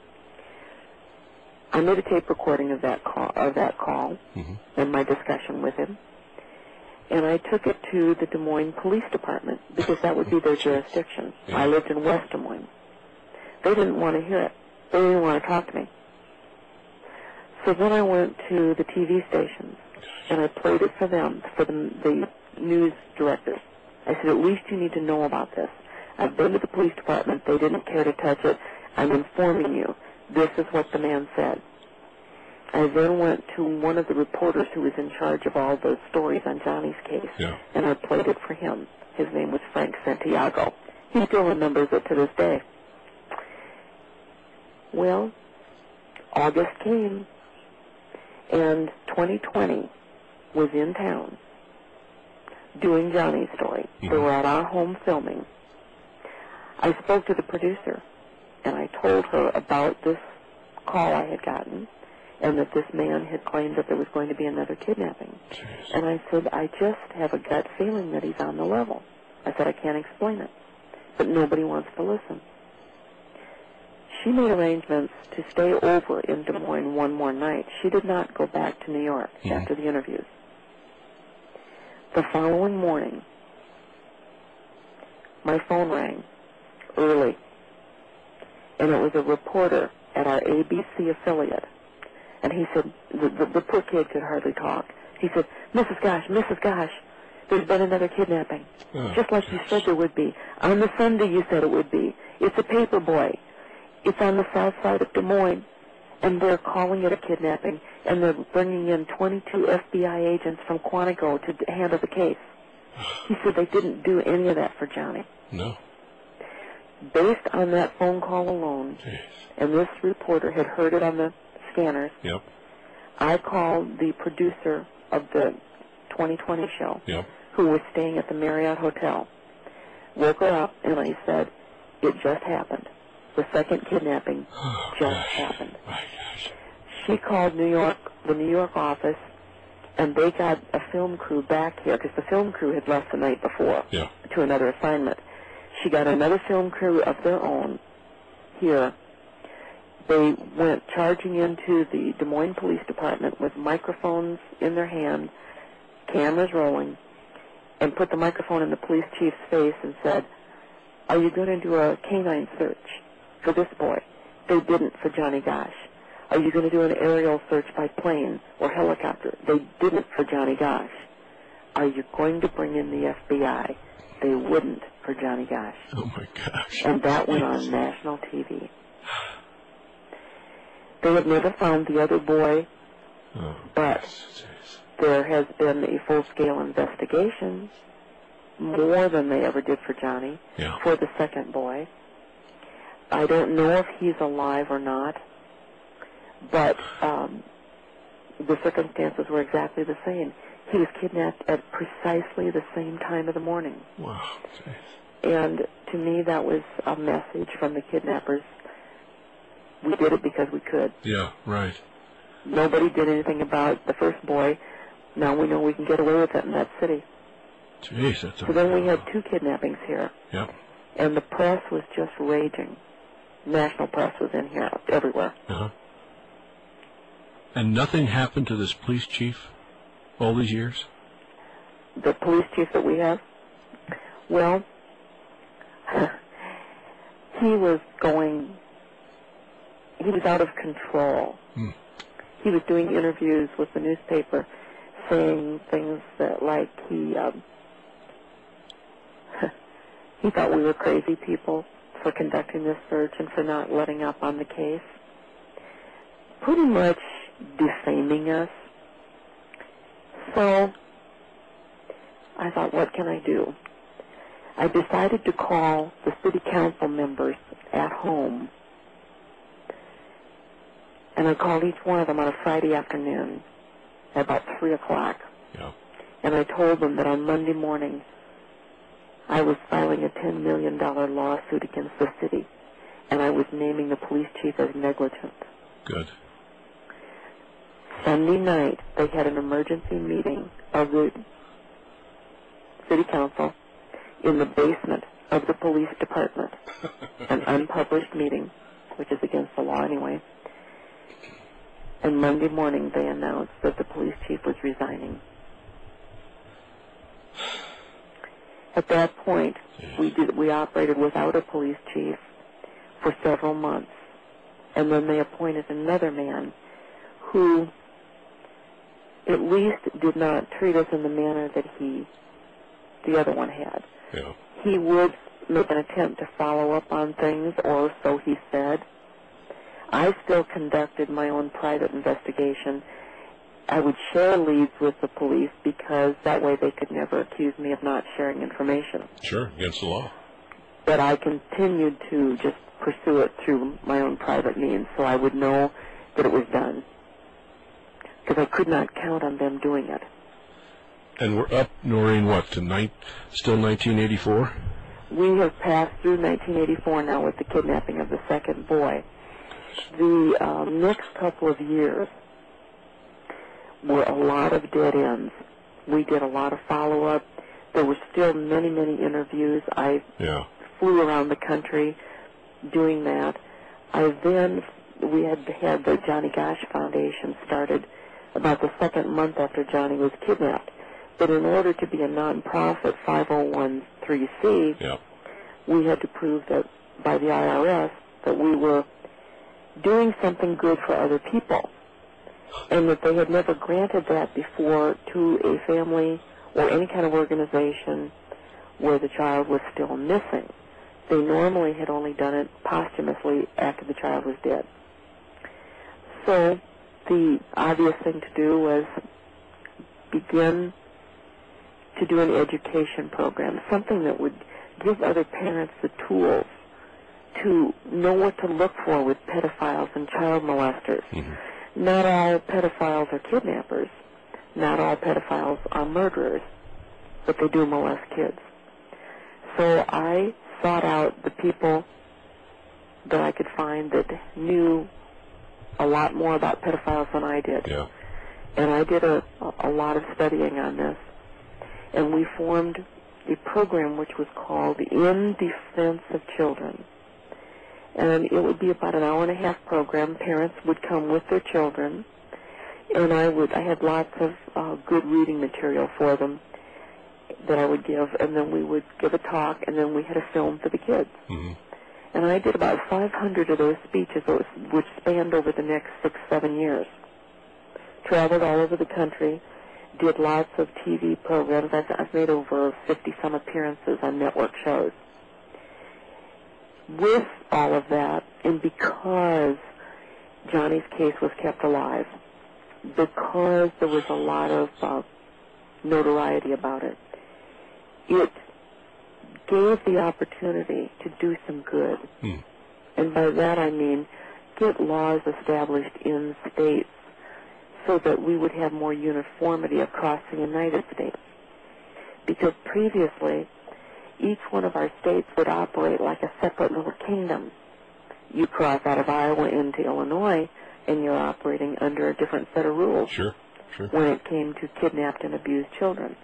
I made a tape recording of that call, of that call Mm-hmm. and my discussion with him, and I took it to the Des Moines Police Department because that would be their jurisdiction. Yeah. I lived in West Des Moines. They didn't want to hear it. They didn't want to talk to me. So then I went to the T V stations, and I played it for them, for the, the news directors. I said, at least you need to know about this. I've been to the police department. They didn't care to touch it. I'm informing you. This is what the man said. I then went to one of the reporters who was in charge of all those stories on Johnny's case, Yeah. and I played it for him. His name was Frank Santiago. He still remembers it to this day. Well, August came, and twenty twenty was in town doing Johnny's story. Mm-hmm. They were at our home filming. I spoke to the producer, and I told her about this call I had gotten, and that this man had claimed that there was going to be another kidnapping. Jeez. And I said, I just have a gut feeling that he's on the level. I said, I can't explain it. But nobody wants to listen. She made arrangements to stay over in Des Moines one more night. She did not go back to New York Mhm. after the interviews. The following morning, my phone rang early, and it was a reporter at our A B C affiliate. And he said, the, the, the poor kid could hardly talk. He said, Missus Gosch, Missus Gosch, there's been another kidnapping. Oh, Just like you gosh. said there would be. On the Sunday you said it would be. It's a paper boy. It's on the south side of Des Moines. And they're calling it a kidnapping. And they're bringing in twenty-two F B I agents from Quantico to handle the case. He said they didn't do any of that for Johnny. No. Based on that phone call alone, Jeez. and this reporter had heard it on the scanners, Yep. I called the producer of the twenty twenty show, Yep. who was staying at the Marriott Hotel. Woke her up, and I said, it just happened. The second kidnapping Oh, just gosh. happened. My gosh. She called New York, the New York office, and they got a film crew back here, because the film crew had left the night before Yeah. to another assignment. She got another film crew of their own here. They went charging into the Des Moines Police Department with microphones in their hand, cameras rolling, and put the microphone in the police chief's face and said, are you going to do a canine search for this boy? They didn't for Johnny Gosch. Are you going to do an aerial search by plane or helicopter? They didn't for Johnny Gosch. are you going to bring in the F B I? They wouldn't for Johnny Gosch. Oh, my gosh. And that went on national T V. They have never found the other boy, Oh, but geez. there has been a full-scale investigation, more than they ever did for Johnny, Yeah. for the second boy. I don't know if he's alive or not, but um, the circumstances were exactly the same. He was kidnapped at precisely the same time of the morning. Wow. Geez. And to me, that was a message from the kidnappers. We did it because we could. Yeah, right. Nobody did anything about the first boy. Now we know we can get away with it in that city. Jeez, that's So then we had two kidnappings here. Yep. And the press was just raging. National press was in here, everywhere. Uh-huh. And nothing happened to this police chief all these years? The police chief that we have, well, he was going, he was out of control. Hmm. He was doing interviews with the newspaper, saying things that, like, he, um, he thought we were crazy people for conducting this search and for not letting up on the case. Pretty much defaming us. So I thought, what can I do? I decided to call the city council members at home. And I called each one of them on a Friday afternoon at about three o'clock. Yeah. And I told them that on Monday morning I was filing a ten million dollars lawsuit against the city, and I was naming the police chief as negligent. Good. Sunday night, they had an emergency meeting of the city council in the basement of the police department, an unpublished meeting, which is against the law anyway. And Monday morning, they announced that the police chief was resigning. At that point, we did we operated without a police chief for several months, and then they appointed another man who at least did not treat us in the manner that he, the other one had. Yeah. He would make an attempt to follow up on things, or so he said. I still conducted my own private investigation. I would share leads with the police because that way they could never accuse me of not sharing information. Sure, against the law. But I continued to just pursue it through my own private means so I would know that it was done. Because I could not count on them doing it. And we're up, Noreen, what, to ni- still nineteen eighty-four? We have passed through nineteen eighty-four now with the kidnapping of the second boy. The uh, next couple of years were a lot of dead ends. We did a lot of follow-up. There were still many, many interviews. I Yeah. flew around the country doing that. I then, we had had the Johnny Gosch Foundation started about the second month after Johnny was kidnapped. But in order to be a nonprofit five oh one c, Yeah. we had to prove that by the I R S that we were doing something good for other people, and that they had never granted that before to a family or any kind of organization where the child was still missing. They normally had only done it posthumously after the child was dead. So the obvious thing to do was begin to do an education program, something that would give other parents the tools to know what to look for with pedophiles and child molesters. Mm-hmm. Not all pedophiles are kidnappers. Not all pedophiles are murderers, but they do molest kids. So I sought out the people that I could find that knew a lot more about pedophiles than I did. Yeah. And I did a, a lot of studying on this. And we formed a program which was called In Defense of Children. And it would be about an hour and a half program. Parents would come with their children, and I would I had lots of uh, good reading material for them that I would give, and then we would give a talk, and then we had a film for the kids. Mm-hmm. And I did about five hundred of those speeches, which spanned over the next six, seven years. Traveled all over the country did lots of T V programs. I've, I've made over fifty-some appearances on network shows. With all of that, and because Johnny's case was kept alive, because there was a lot of uh, notoriety about it, it gave the opportunity to do some good. Hmm. And by that I mean get laws established in states so that we would have more uniformity across the United States. Because previously, each one of our states would operate like a separate little kingdom. You cross out of Iowa into Illinois, and you're operating under a different set of rules. Sure, sure. When it came to kidnapped and abused children.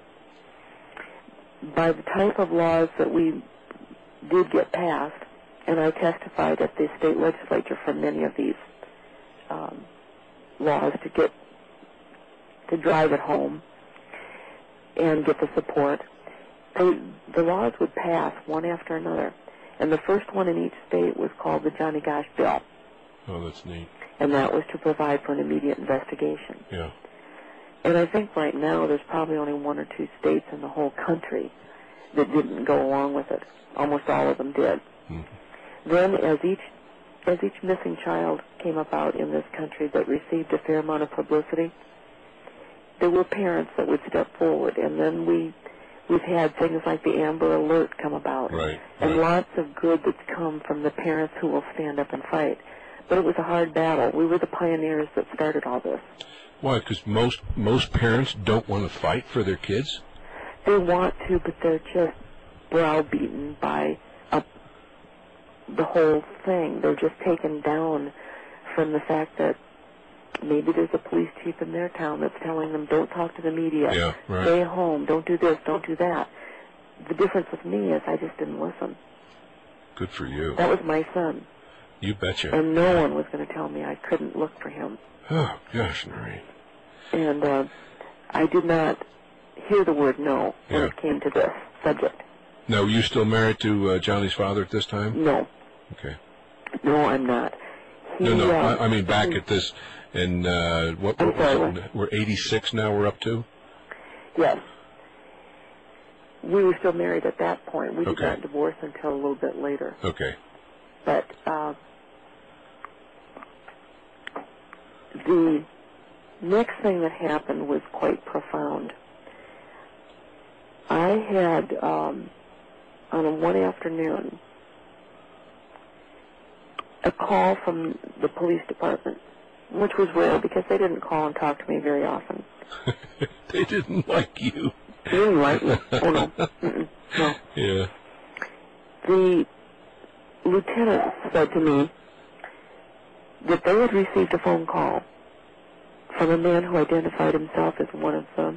By the type of laws that we did get passed, and I testified at the state legislature for many of these um, laws to get to drive it home and get the support. They, the laws would pass one after another, and the first one in each state was called the Johnny Gosch Bill. Oh, that's neat. And that was to provide for an immediate investigation. Yeah. And I think right now there's probably only one or two states in the whole country that didn't go along with it. Almost all of them did. Mm-hmm. Then as each as each missing child came about in this country that received a fair amount of publicity, there were parents that would step forward, and then we we've had things like the Amber Alert come about, right, and right. lots of good that's come from the parents who will stand up and fight. But it was a hard battle. We were the pioneers that started all this. Why? Because most most parents don't want to fight for their kids? They want to, but they're just browbeaten by a, the whole thing. They're just taken down from the fact that maybe there's a police chief in their town that's telling them, don't talk to the media, yeah, right. stay home, don't do this, don't do that. The difference with me is I just didn't listen. Good for you. That was my son. You betcha. And no one was going to tell me I couldn't look for him. Oh, gosh, Noreen. And uh, I did not hear the word no when Yeah. it came to this subject. Now, are you still married to uh, Johnny's father at this time? No. Okay. No, I'm not. He, No, no, uh, I, I mean back at this, and uh, what, I'm what was sorry, it? We're eighty-six now we're up to? Yes. We were still married at that point. We did Okay. not divorce until a little bit later. Okay. But uh, the next thing that happened was quite profound. I had, um, on a one afternoon, a call from the police department, which was rare because they didn't call and talk to me very often. They didn't like you. They didn't like me. Oh, no. Mm-mm. No. Yeah. The lieutenant said to me that they had received a phone call from a man who identified himself as one of the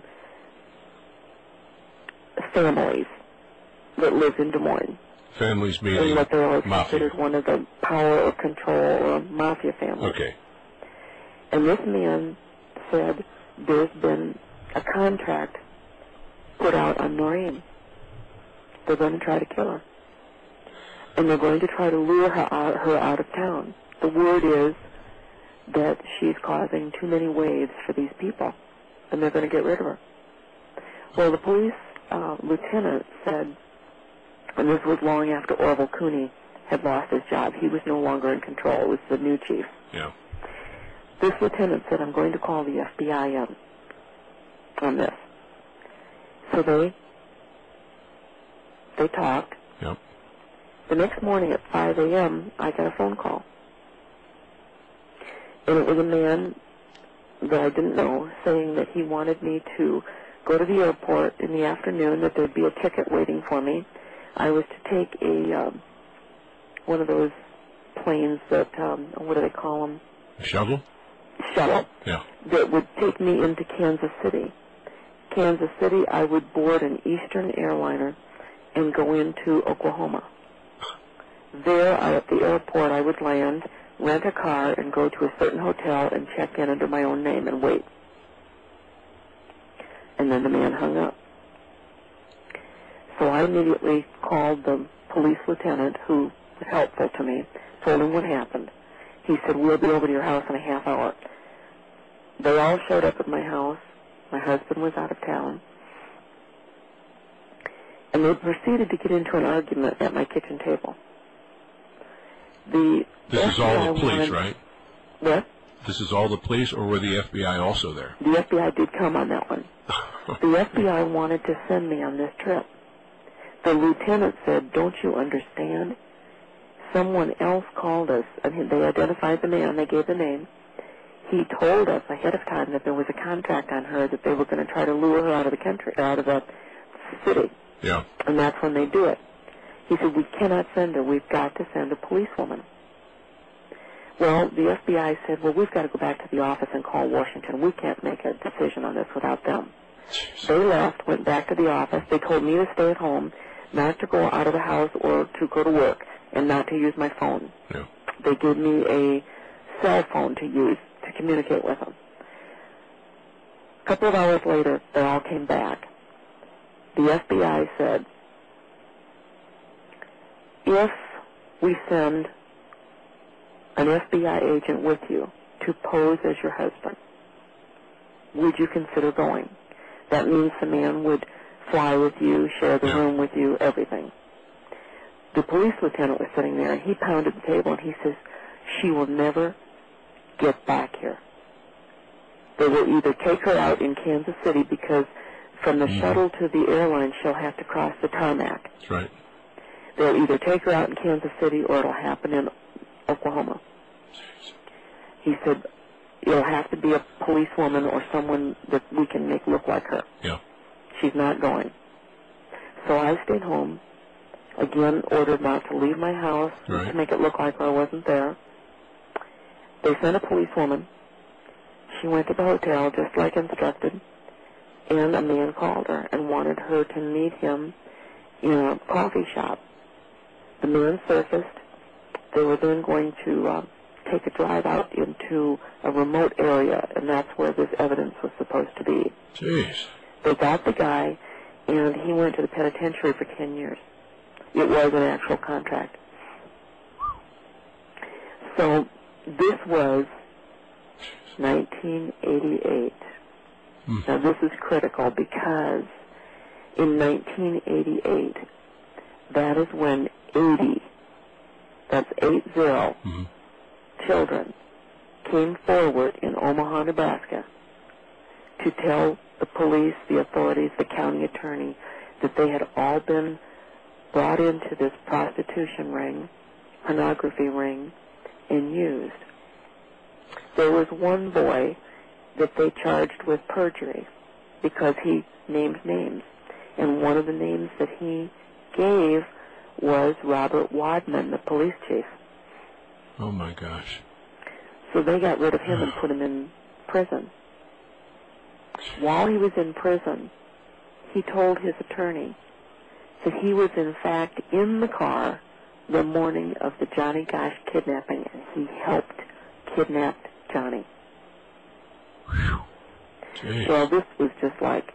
families that lived in Des Moines. Families And meaning what they were mafia. considered one of the power or control or mafia families. Okay. And this man said there's been a contract put out on Noreen. They're going to try to kill her. And they're going to try to lure her out, her out of town. The word is that she's causing too many waves for these people, and they're going to get rid of her. Well, the police uh, lieutenant said, and this was long after Orville Cooney had lost his job. He was no longer in control. It was the new chief. Yeah. This lieutenant said, I'm going to call the F B I in on this. So they they talked. Yep. The next morning at five a.m., I got a phone call. And it was a man that I didn't know saying that he wanted me to go to the airport in the afternoon, that there'd be a ticket waiting for me. I was to take a, um, one of those planes that, um, what do they call them? A shuttle? Shuttle. Yeah. That would take me into Kansas City. Kansas City, I would board an Eastern airliner and go into Oklahoma. There, I, at the airport, I would land, rent a car, and go to a certain hotel and check in under my own name and wait. And then the man hung up. So I immediately called the police lieutenant, who was helpful to me, told him what happened. He said, we'll be over to your house in a half hour. They all showed up at my house. My husband was out of town. And they proceeded to get into an argument at my kitchen table. The This is all the police, wanted, right? What? This is all the police, or were the F B I also there? The F B I did come on that one. The F B I wanted to send me on this trip. The lieutenant said, don't you understand? Someone else called us, and they identified the man, they gave the name. He told us ahead of time that there was a contract on her, that they were going to try to lure her out of the country, out of the city. Yeah. And that's when they do it. He said, we cannot send her. We've got to send a policewoman. Well, the F B I said, well, we've got to go back to the office and call Washington. We can't make a decision on this without them. Jeez. They left, went back to the office. They told me to stay at home, not to go out of the house or to go to work, and not to use my phone. Yeah. They gave me a cell phone to use to communicate with them. A couple of hours later, they all came back. The F B I said, if we send an F B I agent with you to pose as your husband, would you consider going? That means the man would fly with you, share the yeah. room with you, everything. The police lieutenant was sitting there, and he pounded the table, and he says, she will never get back here. They will either take her out in Kansas City, because from the mm. shuttle to the airline, she'll have to cross the tarmac. That's right. They'll either take her out in Kansas City, or it'll happen in Oklahoma. He said, it'll have to be a policewoman or someone that we can make look like her. Yeah. She's not going. So I stayed home, again ordered not to leave my house, right. to make it look like I wasn't there. They sent a policewoman. She went to the hotel just like instructed, and a man called her and wanted her to meet him in a coffee shop. The man surfaced. They were then going to uh, take a drive out into a remote area, and that's where this evidence was supposed to be. Jeez. They got the guy, and he went to the penitentiary for ten years. It was an actual contract. So this was nineteen eighty-eight. Mm. Now this is critical because in nineteen eighty-eight, that is when eighty, that's eight zero, mm-hmm. children came forward in Omaha, Nebraska to tell the police, the authorities, the county attorney that they had all been brought into this prostitution ring, pornography ring, and used. There was one boy that they charged with perjury because he named names. And one of the names that he gave was Robert Wadman, the police chief. Oh, my gosh. So they got rid of him and put him in prison. While he was in prison, he told his attorney that he was, in fact, in the car the morning of the Johnny Gosch kidnapping, and he helped kidnap Johnny. Jeez. Well, this was just like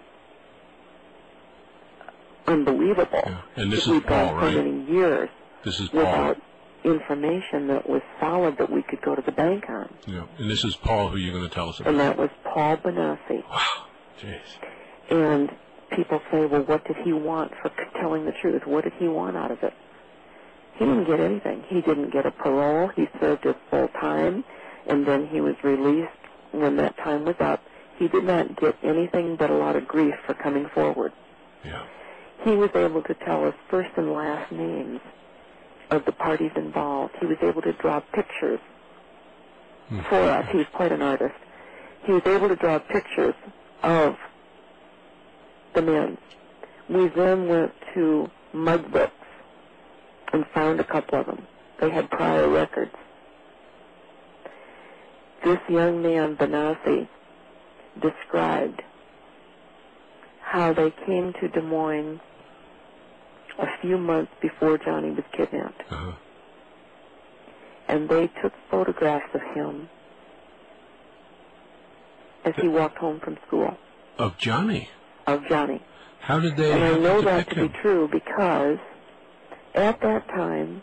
unbelievable. Yeah. And this that is we've Paul, gone right? so many years this is Paul. without information that was solid that we could go to the bank on. Yeah. And this is Paul, who you're going to tell us about. And that was Paul Benassi. Wow. Jeez. And people say, well, what did he want for telling the truth? What did he want out of it? He didn't get anything. He didn't get a parole. He served his full time, and then he was released when that time was up. He did not get anything but a lot of grief for coming forward. Yeah. He was able to tell us first and last names of the parties involved. He was able to draw pictures mm-hmm. for us. He was quite an artist. He was able to draw pictures of the men. We then went to mud books and found a couple of them. They had prior records. This young man, Benassi, described how they came to Des Moines a few months before Johnny was kidnapped. Uh-huh. And they took photographs of him as he walked home from school. Of Johnny? Of Johnny. How did they And I know that depict to him? be true because at that time,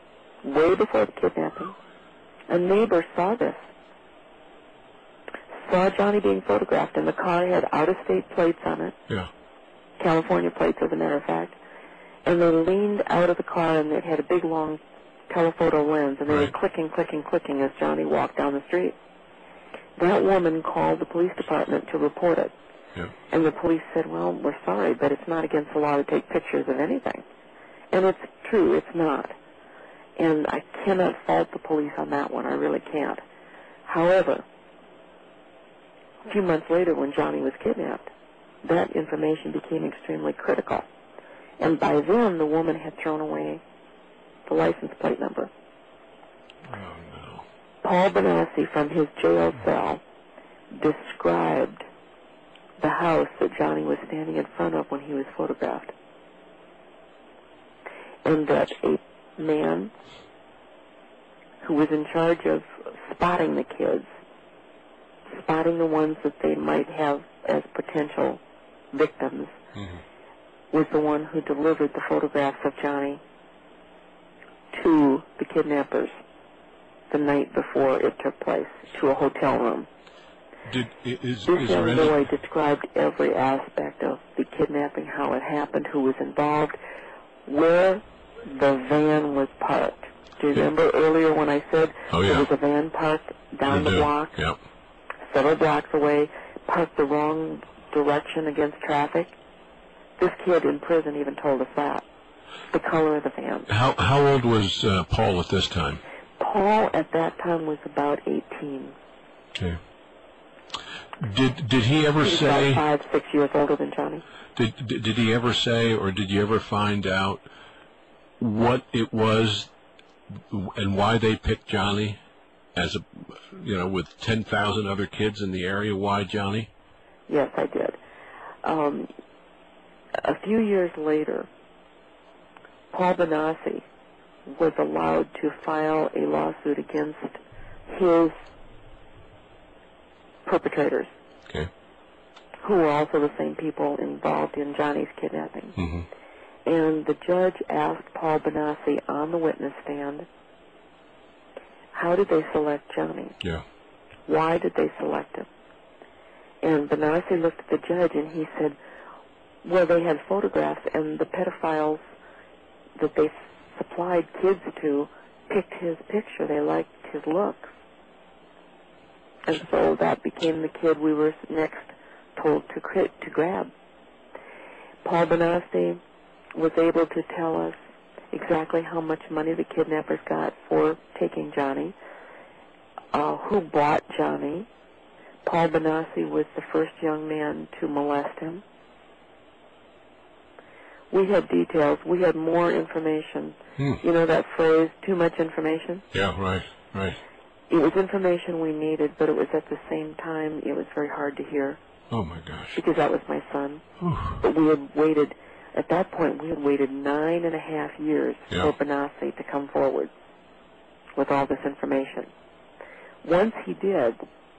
way before the kidnapping, a neighbor saw this. saw Johnny being photographed, and the car had out-of-state plates on it. Yeah. California plates, as a matter of fact. And they leaned out of the car, and it had a big, long telephoto lens, and they Right. were clicking, clicking, clicking as Johnny walked down the street. That woman called the police department to report it. Yeah. And the police said, well, we're sorry, but it's not against the law to take pictures of anything. And it's true, it's not. And I cannot fault the police on that one. I really can't. However, a few months later when Johnny was kidnapped, that information became extremely critical. And by then, the woman had thrown away the license plate number. Oh, no. Paul Benassi, from his jail cell, described the house that Johnny was standing in front of when he was photographed. And that a man who was in charge of spotting the kids, spotting the ones that they might have as potential victims, Mm-hmm. was the one who delivered the photographs of Johnny to the kidnappers the night before it took place, to a hotel room. Did, is, This is there young any... boy described every aspect of the kidnapping, how it happened, who was involved, where the van was parked. Do you Yeah. remember earlier when I said Oh, yeah. there was a van parked down I the do. block, Yep. several blocks away, parked the wrong direction against traffic? This kid in prison even told us that. The color of the van. How how old was uh, Paul at this time? Paul at that time was about eighteen. Okay. Did did he ever He was say? about five, six years older than Johnny. Did, did did he ever say, or did you ever find out what it was and why they picked Johnny as a, you know, with ten thousand other kids in the area? Why Johnny? Yes, I did. Um, a few years later, Paul Benassi was allowed to file a lawsuit against his perpetrators, Okay. who were also the same people involved in Johnny's kidnapping. Mm-hmm. And the judge asked Paul Benassi on the witness stand, how did they select Johnny? Yeah. Why did they select him? And Benassi looked at the judge and he said, well, they had photographs, and the pedophiles that they supplied kids to picked his picture. They liked his looks. And so that became the kid we were next told to crit, to grab. Paul Benassi was able to tell us exactly how much money the kidnappers got for taking Johnny, uh, who bought Johnny. Paul Benassi was the first young man to molest him. We had details. We had more information. Hmm. You know that phrase, too much information? Yeah, right, right. It was information we needed, but it was at the same time, it was very hard to hear. Oh, my gosh. Because that was my son. Whew. But we had waited, at that point, we had waited nine and a half years Yeah. for Benassi to come forward with all this information. Once he did,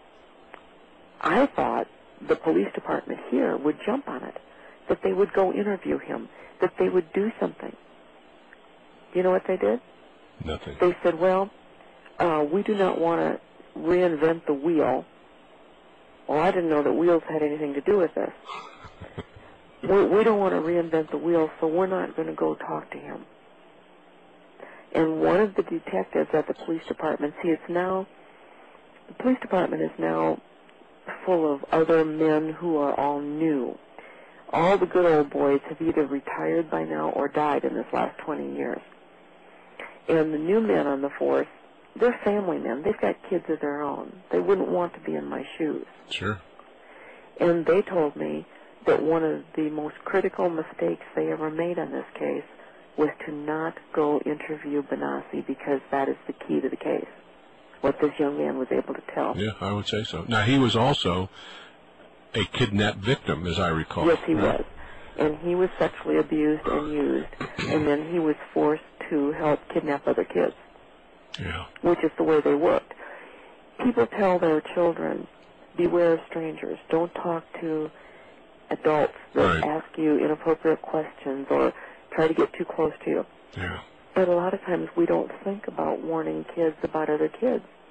I thought the police department here would jump on it, that they would go interview him, that they would do something. You know what they did? Nothing. They said, well, uh, we do not want to reinvent the wheel. Well, I didn't know that wheels had anything to do with this. we, we don't want to reinvent the wheel, so we're not going to go talk to him. And one of the detectives at the police department, see, it's now, the police department is now full of other men who are all new. All the good old boys have either retired by now or died in this last twenty years. And the new men on the force, they're family men. They've got kids of their own. They wouldn't want to be in my shoes. Sure. And they told me that one of the most critical mistakes they ever made on this case was to not go interview Benassi, because that is the key to the case, what this young man was able to tell. Yeah, I would say so. Now, he was also a kidnapped victim, as I recall. Yes, he right? was. And he was sexually abused and used, and then he was forced to help kidnap other kids, Yeah. which is the way they worked. People tell their children, beware of strangers. Don't talk to adults that Right. ask you inappropriate questions or try to get too close to you. Yeah. But a lot of times we don't think about warning kids about other kids.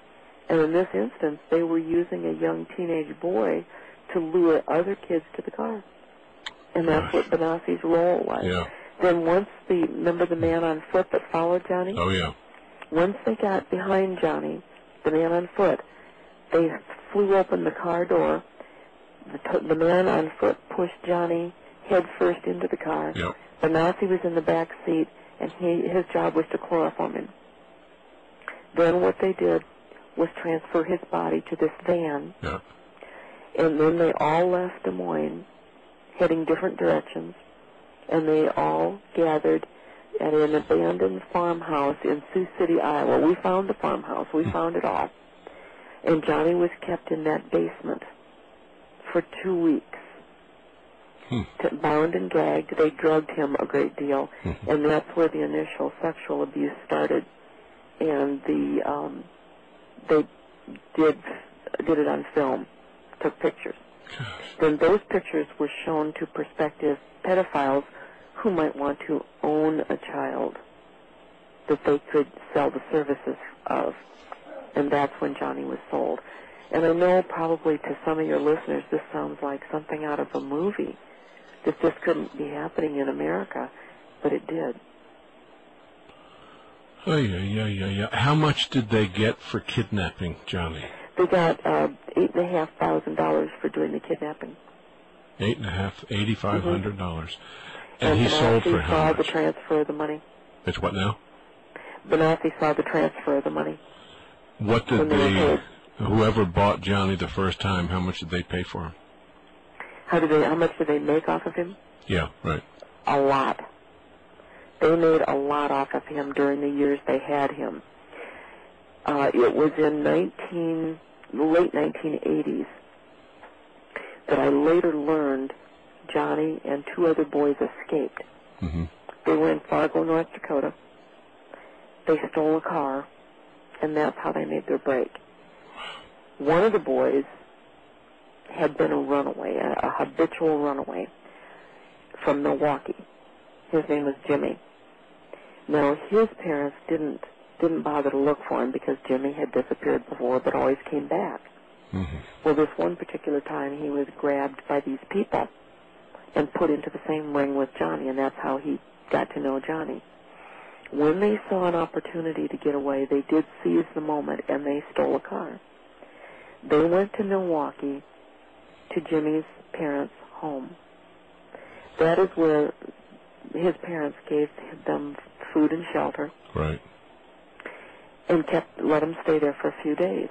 And in this instance, they were using a young teenage boy to lure other kids to the car. And that's what Benassi's role was. Yeah. Then once the, remember the man on foot that followed Johnny? Oh, yeah. Once they got behind Johnny, the man on foot, they flew open the car door. The, t- the man on foot pushed Johnny head first into the car. Yep. Benassi was in the back seat, and he, his job was to chloroform him. Then what they did was transfer his body to this van, Yeah. and then they all left Des Moines, heading different directions, and they all gathered at an abandoned farmhouse in Sioux City, Iowa. We found the farmhouse. We found it all. And Johnny was kept in that basement for two weeks, Hmm. t- bound and gagged. They drugged him a great deal, Mhm. and that's where the initial sexual abuse started. And the um, they did did it on film, took pictures. Then those pictures were shown to prospective pedophiles who might want to own a child that they could sell the services of. And that's when Johnny was sold. And I know probably to some of your listeners this sounds like something out of a movie, that this couldn't be happening in America, but it did. Oh, yeah, yeah, yeah, yeah. How much did they get for kidnapping Johnny? They got uh, eight and a half thousand dollars for doing the kidnapping. Eight and a half, eighty-five hundred dollars. Mm-hmm. And, and he sold for saw how the much? transfer of the money. It's what now? Benassi saw the transfer of the money. What did When they they, were whoever bought Johnny the first time, how much did they pay for him? How did they? How much did they make off of him? Yeah, right. A lot. They made a lot off of him during the years they had him. Uh, it was in nineteen, the late nineteen eighties that I later learned Johnny and two other boys escaped. Mm-hmm. They were in Fargo, North Dakota. They stole a car, and that's how they made their break. One of the boys had been a runaway, a, a habitual runaway from Milwaukee. His name was Jimmy. Now, his parents didn't didn't bother to look for him because Jimmy had disappeared before but always came back. Mm-hmm. Well, this one particular time he was grabbed by these people and put into the same ring with Johnny, and that's how he got to know Johnny. When they saw an opportunity to get away, they did seize the moment, and they stole a car. They went to Milwaukee to Jimmy's parents' home. That is where his parents gave them food and shelter. Right. And kept let him stay there for a few days.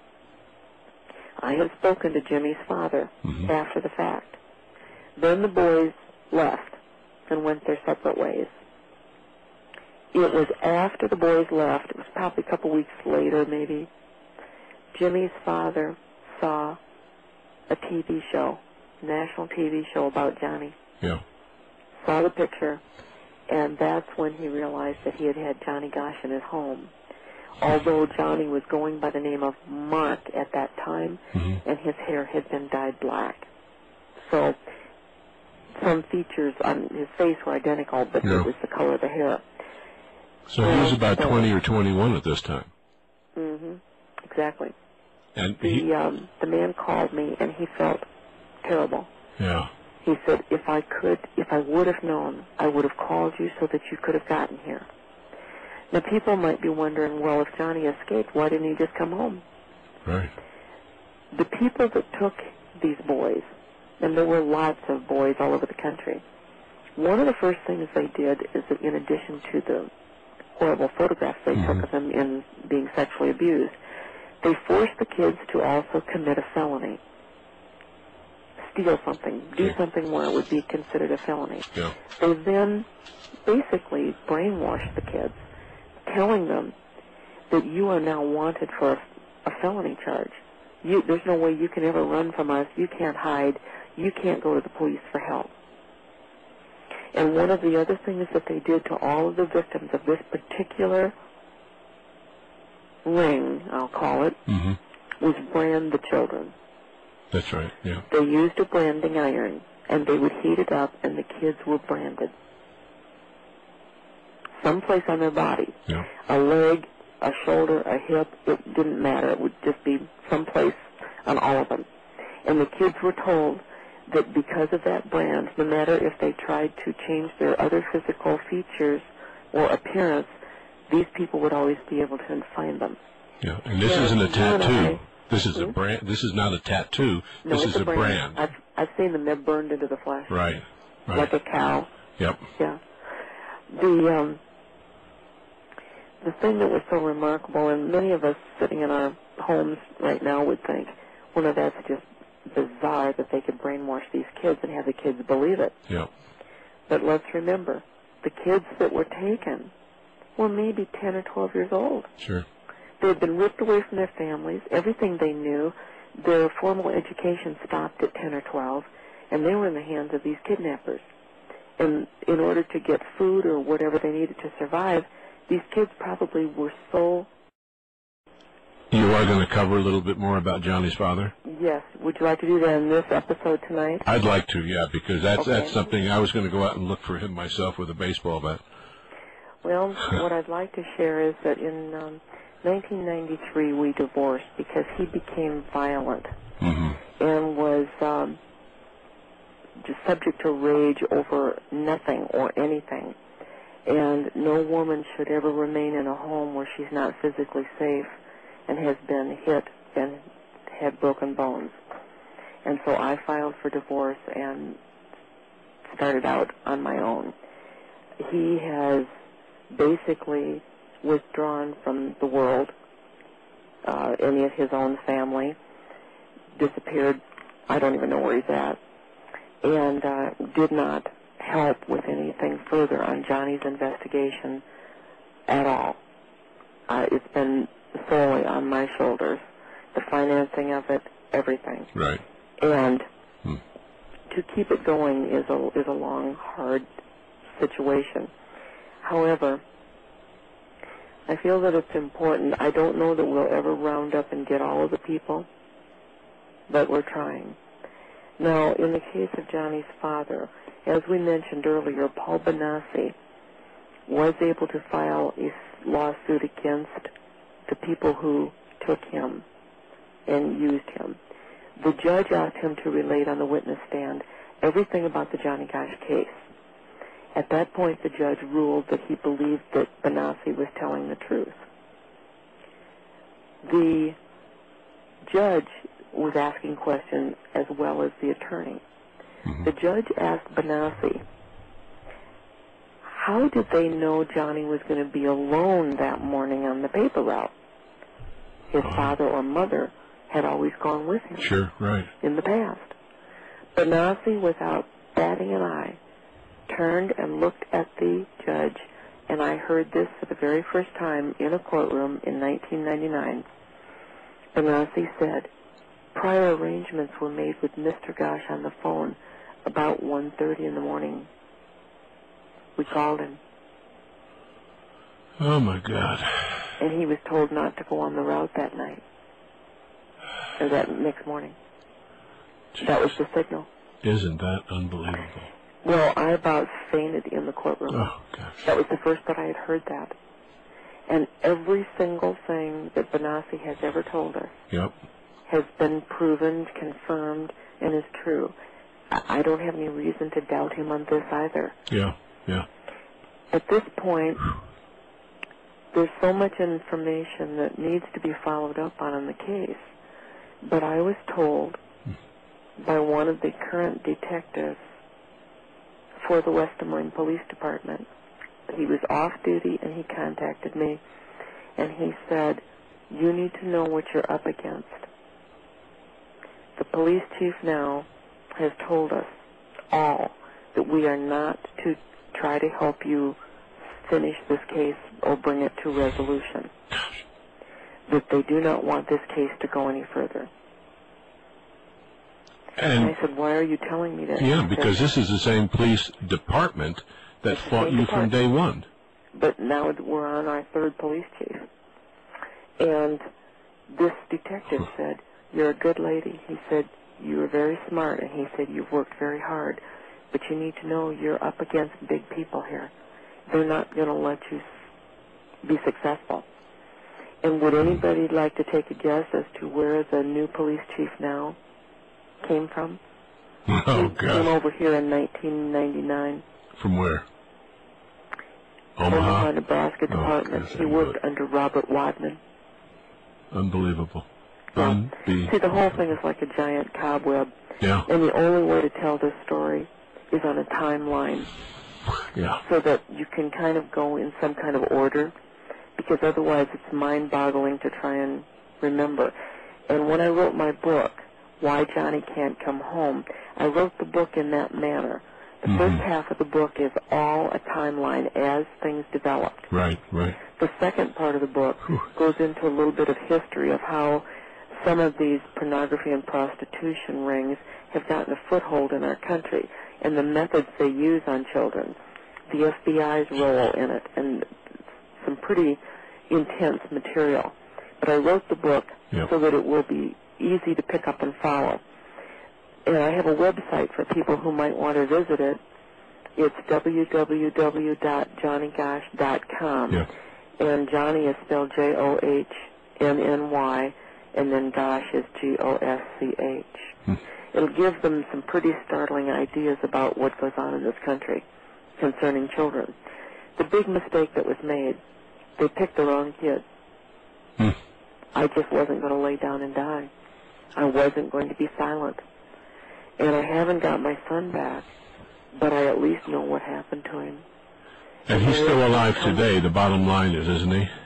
I had spoken to Jimmy's father mm-hmm. after the fact. Then the boys left and went their separate ways. It was after the boys left, it was probably a couple weeks later maybe, Jimmy's father saw a T V show, national T V show about Johnny. Yeah. Saw the picture, and that's when he realized that he had had Johnny Gosch in his home. Although Johnny was going by the name of Mark at that time, mm-hmm. and his hair had been dyed black. So some features on his face were identical, but yeah. it was the color of the hair. So he was about so, twenty or twenty-one at this time. Mm-hmm. Exactly. And the he, um, the man called me, and he felt terrible. Yeah. He said, if I could, if I would have known, I would have called you so that you could have gotten here. Now, people might be wondering, well, if Johnny escaped, why didn't he just come home? Right. The people that took these boys, and there were lots of boys all over the country, one of the first things they did is that in addition to the horrible photographs they mm-hmm. took of them in being sexually abused, they forced the kids to also commit a felony. Steal something, do okay. something where it would be considered a felony. Yeah. They then basically brainwashed the kids, telling them that you are now wanted for a, a felony charge. You, there's no way you can ever run from us. You can't hide. You can't go to the police for help. And one of the other things that they did to all of the victims of this particular ring, I'll call it, mm-hmm. was brand the children. That's right, yeah. They used a branding iron, and they would heat it up, and the kids were branded. Someplace on their body. Yeah. A leg, a shoulder, a hip, it didn't matter. It would just be someplace on all of them. And the kids were told that because of that brand, no matter if they tried to change their other physical features or appearance, these people would always be able to find them. Yeah, and this yeah, isn't a tattoo. I, this is hmm? a brand. This is not a tattoo. No, this it's is a a brand. brand. I've I've seen them. They're burned into the flesh. Right. Right. Like a cow. Yep. Yeah. The um, the thing that was so remarkable, and many of us sitting in our homes right now would think, well, no, that's just bizarre that they could brainwash these kids and have the kids believe it. Yep. But let's remember, the kids that were taken were maybe ten or twelve years old. Sure. They had been ripped away from their families, everything they knew. Their formal education stopped at ten or twelve, and they were in the hands of these kidnappers. And in order to get food or whatever they needed to survive, these kids probably were so... You are going to cover a little bit more about Johnny's father? Yes. Would you like to do that in this episode tonight? I'd like to, yeah, because that's okay. that's something I was going to go out and look for him myself with a baseball bat. Well, what I'd like to share is that in um, nineteen ninety-three we divorced because he became violent mm-hmm. and was um, just subject to rage over nothing or anything. And no woman should ever remain in a home where she's not physically safe and has been hit and had broken bones. And so I filed for divorce and started out on my own. He has basically withdrawn from the world, uh, any of his own family, disappeared, I don't even know where he's at, and uh, did not help with anything further on Johnny's investigation at all. Uh, it's been solely on my shoulders, the financing of it, everything. Right. And hmm. to keep it going is a is a long, hard situation. However, I feel that it's important. I don't know that we'll ever round up and get all of the people, but we're trying. Now, in the case of Johnny's father, as we mentioned earlier, Paul Benassi was able to file a lawsuit against the people who took him and used him. The judge asked him to relate on the witness stand everything about the Johnny Gosch case. At that point, the judge ruled that he believed that Benassi was telling the truth. The judge was asking questions as well as the attorney. Mm-hmm. The judge asked Benassi, how did they know Johnny was going to be alone that morning on the paper route? His uh-huh. father or mother had always gone with him. Sure, right. In the past. Benassi, without batting an eye, turned and looked at the judge, and I heard this for the very first time in a courtroom in nineteen ninety-nine. Benassi said, prior arrangements were made with Mister Gosch on the phone about one thirty in the morning. We called him. Oh, my God. And he was told not to go on the route that night, or that next morning. Jeez. That was the signal. Isn't that unbelievable? Well, I about fainted in the courtroom. Oh, gosh. That was the first that I had heard that. And every single thing that Benassi has ever told us yep. has been proven, confirmed, and is true. I don't have any reason to doubt him on this either. Yeah, yeah. At this point, there's so much information that needs to be followed up on in the case. But I was told by one of the current detectives for the West Des Moines Police Department, he was off duty and he contacted me, and he said, you need to know what you're up against. The police chief now has told us all that we are not to try to help you finish this case or bring it to resolution. That they do not want this case to go any further. And, and I said, why are you telling me that? Yeah, he because said, this is the same police department that fought you department. from day one. But now we're on our third police chief. And this detective said, you're a good lady. He said, you are very smart. And he said, you've worked very hard. But you need to know you're up against big people here. They're not going to let you be successful. And would anybody like to take a guess as to where the new police chief now came from? Oh, he God. came over here in nineteen ninety-nine. From where? Omaha, Omaha? Nebraska Department. Oh, he worked under Robert Wadman. Unbelievable. Yeah. Unbelievable. See, the whole thing is like a giant cobweb. Yeah. And the only way to tell this story is on a timeline. Yeah. So that you can kind of go in some kind of order, because otherwise it's mind-boggling to try and remember. And when I wrote my book, Why Johnny Can't Come Home, I wrote the book in that manner. The mm-hmm. first half of the book is all a timeline as things developed. Right, right. The second part of the book Whew. goes into a little bit of history of how some of these pornography and prostitution rings have gotten a foothold in our country, and the methods they use on children, the F B I's role in it, and some pretty intense material. But I wrote the book yep. so that it will be easy to pick up and follow. And I have a website for people who might want to visit it. It's w w w dot johnny gosch dot com. Yep. And Johnny is spelled J O H N N Y, and then Gosh is G O S C H. Hmm. It'll give them some pretty startling ideas about what goes on in this country concerning children. The big mistake that was made, they picked the wrong kid. Hmm. I just wasn't going to lay down and die. I wasn't going to be silent. And I haven't got my son back, but I at least know what happened to him. And he's still alive today, the bottom line is, isn't he?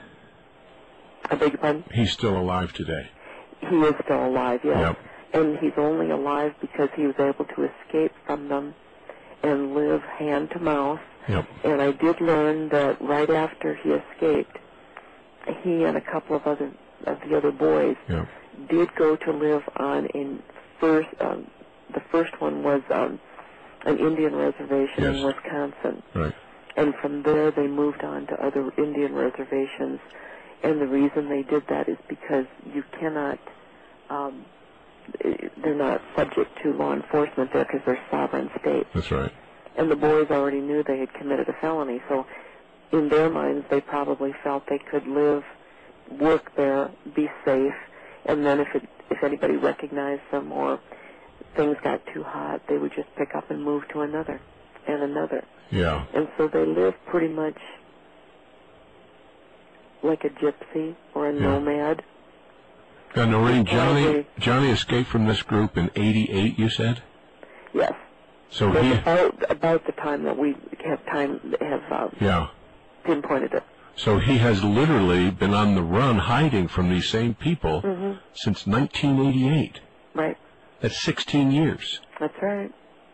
I beg your pardon? He's still alive today. He is still alive, yes. Yep. And he's only alive because he was able to escape from them and live hand to mouth. Yep. And I did learn that right after he escaped, he and a couple of other of the other boys yep. did go to live on in first. Um, the first one was um, an Indian reservation yes. in Wisconsin. Right. And from there they moved on to other Indian reservations. And the reason they did that is because you cannot. Um, they're not subject to law enforcement there because they're sovereign states. That's right. And the boys already knew they had committed a felony, so in their minds they probably felt they could live, work there, be safe, and then if it, if anybody recognized them or things got too hot, they would just pick up and move to another and another. Yeah. And so they lived pretty much like a gypsy or a yeah. nomad. Now, Noreen, Johnny, Johnny escaped from this group in eighty-eight, you said? Yes. So That's he... about, about the time that we have time have uh, yeah. pinpointed it. So he has literally been on the run hiding from these same people mm-hmm. since nineteen eighty-eight. Right. That's sixteen years. That's right.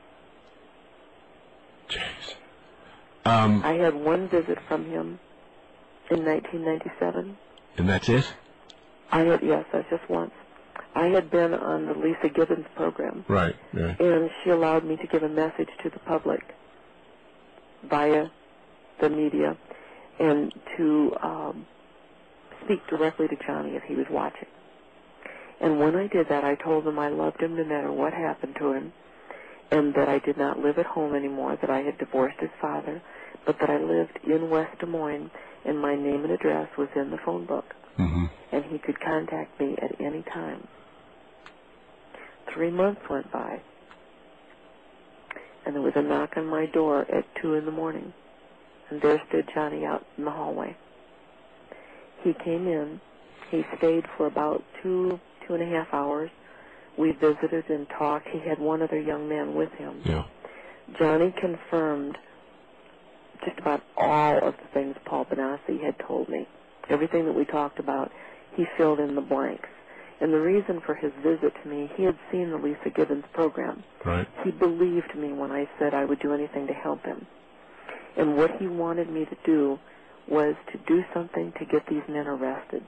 Jeez. Um, I had one visit from him in nineteen ninety-seven. And that's it? I had, yes, that's just once. I had been on the Lisa Gibbons program. Right, yeah. And she allowed me to give a message to the public via the media and to um, speak directly to Johnny if he was watching. And when I did that, I told him I loved him no matter what happened to him, and that I did not live at home anymore, that I had divorced his father, but that I lived in West Des Moines, and my name and address was in the phone book. Mm-hmm. And he could contact me at any time. Three months went by, and there was a knock on my door at two in the morning, and there stood Johnny out in the hallway. He came in. He stayed for about two, two and a half hours. We visited and talked. He had one other young man with him. Yeah. Johnny confirmed just about all of the things Paul Benassi had told me. Everything that we talked about, he filled in the blanks. And the reason for his visit to me, he had seen the Lisa Gibbons program. Right. He believed me when I said I would do anything to help him. And what he wanted me to do was to do something to get these men arrested.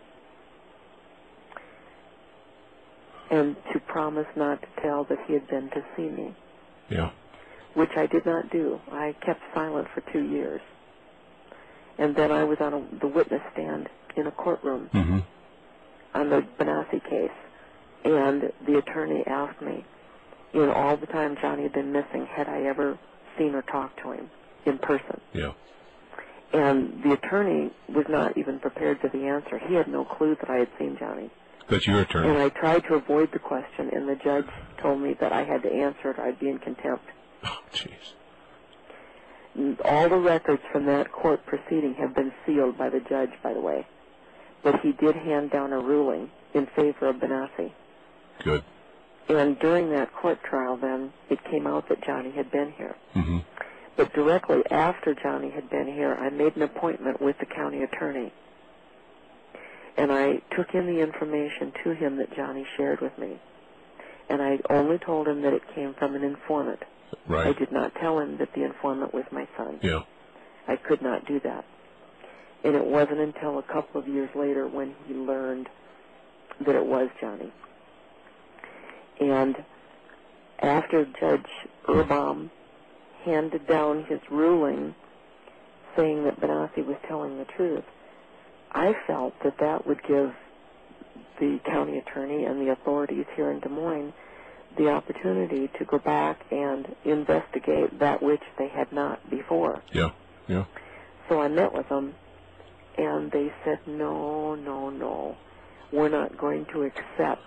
And to promise not to tell that he had been to see me. Yeah. Which I did not do. I kept silent for two years. And then I was on a, the witness stand in a courtroom mm-hmm. on the Benassi case. And the attorney asked me, in all the time Johnny had been missing, had I ever seen or talked to him in person. Yeah. And the attorney was not even prepared for the answer. He had no clue that I had seen Johnny. That's your attorney. And I tried to avoid the question, and the judge told me that I had to answer it or I'd be in contempt. Oh, jeez. All the records from that court proceeding have been sealed by the judge, by the way. But he did hand down a ruling in favor of Benassi. Good. And during that court trial, then, it came out that Johnny had been here. Mm-hmm. But directly after Johnny had been here, I made an appointment with the county attorney. And I took in the information to him that Johnny shared with me. And I only told him that it came from an informant. Right. I did not tell him that the informant was my son. Yeah. I could not do that. And it wasn't until a couple of years later when he learned that it was Johnny. And after Judge Urbaum handed down his ruling saying that Benassi was telling the truth, I felt that that would give the county attorney and the authorities here in Des Moines the opportunity to go back and investigate that which they had not before. Yeah, yeah. So I met with them, and they said, no, no, no, we're not going to accept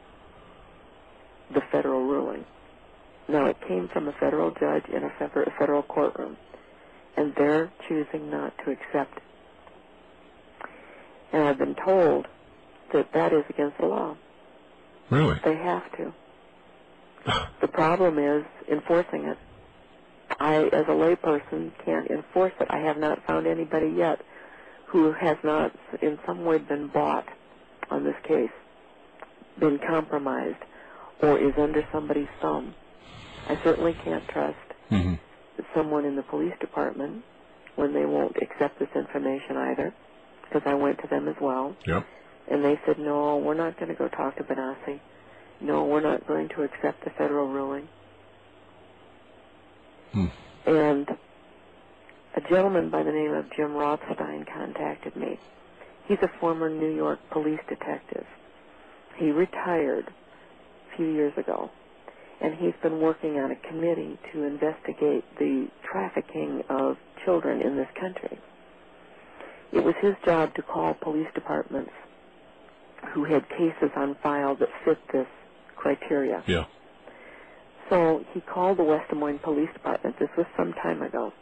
the federal ruling. Now, it came from a federal judge in a federal courtroom, and they're choosing not to accept it. And I've been told that that is against the law. Really? They have to. The problem is enforcing it. I, as a layperson, can't enforce it. I have not found anybody yet who has not in some way been bought on this case, been compromised, or is under somebody's thumb. I certainly can't trust mm-hmm. someone in the police department when they won't accept this information either, because I went to them as well. Yep. And they said, no, we're not going to go talk to Benassi. No, we're not going to accept the federal ruling. Hmm. And a gentleman by the name of Jim Rothstein contacted me. He's a former New York police detective. He retired a few years ago, and he's been working on a committee to investigate the trafficking of children in this country. It was his job to call police departments who had cases on file that fit this criteria. Yeah. So he called the West Des Moines Police Department. This was some time ago.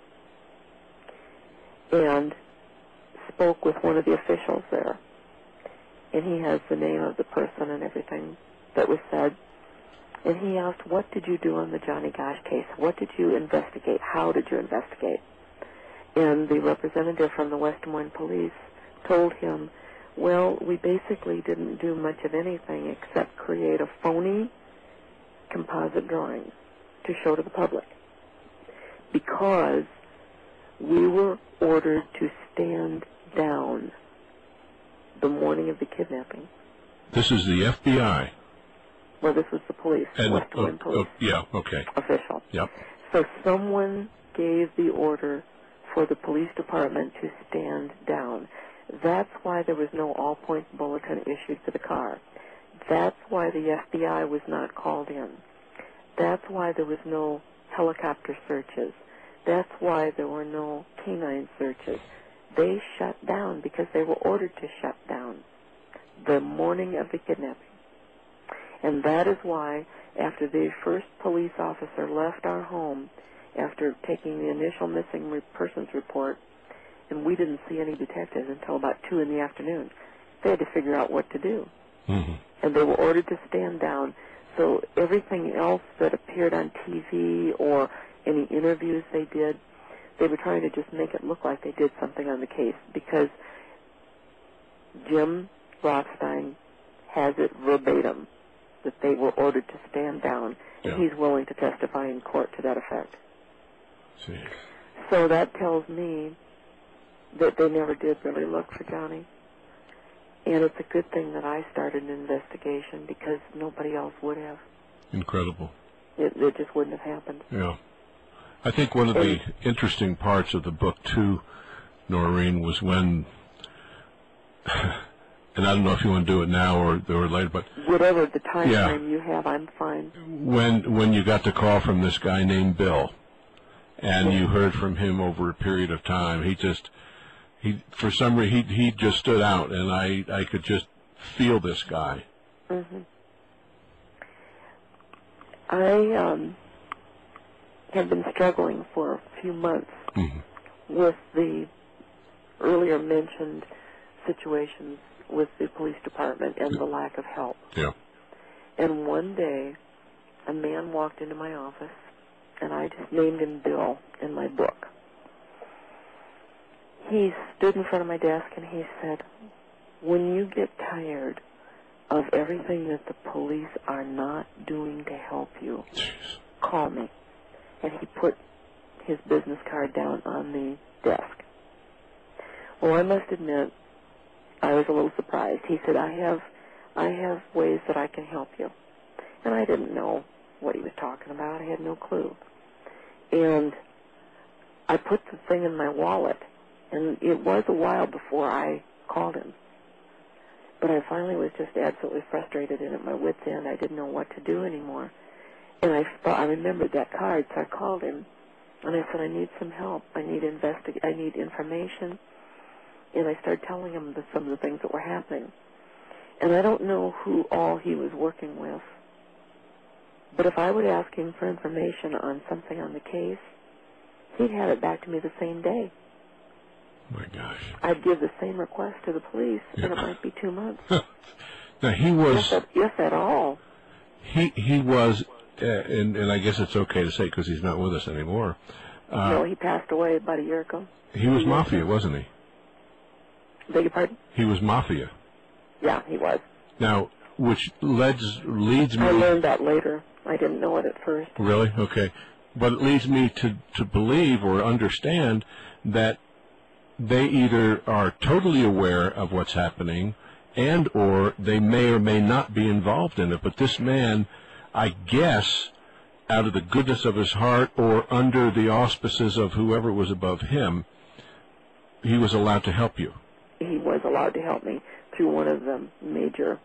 And spoke with one of the officials there. And he has the name of the person and everything that was said. And he asked, what did you do on the Johnny Gosch case? What did you investigate? How did you investigate? And the representative from the West Des Moines Police told him, well, we basically didn't do much of anything except create a phony composite drawing to show to the public, because we were ordered to stand down the morning of the kidnapping. This is the F B I. Well, this was the police, And, West Des Moines uh, Police. uh, yeah, okay. Official. Yep. So someone gave the order for the police department to stand down. That's why there was no all-points bulletin issued for the car. That's why the F B I was not called in. That's why there was no helicopter searches. That's why there were no canine searches. They shut down because they were ordered to shut down the morning of the kidnapping. And that is why, after the first police officer left our home, after taking the initial missing re- persons report, and we didn't see any detectives until about two in the afternoon, they had to figure out what to do. Mm-hmm. And they were ordered to stand down. So everything else that appeared on T V or any interviews they did, they were trying to just make it look like they did something on the case, because Jim Rothstein has it verbatim that they were ordered to stand down, and Yeah. he's willing to testify in court to that effect. Jeez. So that tells me that they never did really look for Johnny. And it's a good thing that I started an investigation, because nobody else would have. Incredible. It, it just wouldn't have happened. Yeah. I think one of the interesting parts of the book, too, Noreen, was when, and I don't know if you want to do it now or, or later, but Whatever the time Yeah. frame you have, I'm fine. when when you got the call from this guy named Bill, and you heard from him over a period of time. He just, he for some reason, he, he just stood out, and I, I could just feel this guy. Mm-hmm. I um, had been struggling for a few months mm-hmm. with the earlier mentioned situations with the police department and yeah. the lack of help. Yeah. And one day, a man walked into my office, and I just named him Bill in my book. He stood in front of my desk, and he said, when you get tired of everything that the police are not doing to help you, Jeez. call me. And he put his business card down on the desk. Well, I must admit, I was a little surprised. He said, I have I have ways that I can help you. And I didn't know what he was talking about. I had no clue. And I put the thing in my wallet, and it was a while before I called him. But I finally was just absolutely frustrated and at my wit's end. I didn't know what to do anymore. And I thought, I remembered that card, so I called him, and I said, I need some help. I need investi- I need information. And I started telling him the, some of the things that were happening. And I don't know who all he was working with, but if I would ask him for information on something on the case, he'd have it back to me the same day. Oh my gosh. I'd give the same request to the police, yeah. and it might be two months. Now, he was... If at, if at all. He, he was, uh, and, and I guess it's okay to say because he's not with us anymore. Uh, no, he passed away about a year ago. He was mafia, wasn't he? Beg your pardon? He was mafia. Yeah, he was. Now, which leads leads me... I learned that later. I didn't know it at first. Really? Okay. But it leads me to, to believe or understand that they either are totally aware of what's happening and or they may or may not be involved in it. But this man, I guess, out of the goodness of his heart or under the auspices of whoever was above him, he was allowed to help you. He was allowed to help me through one of the major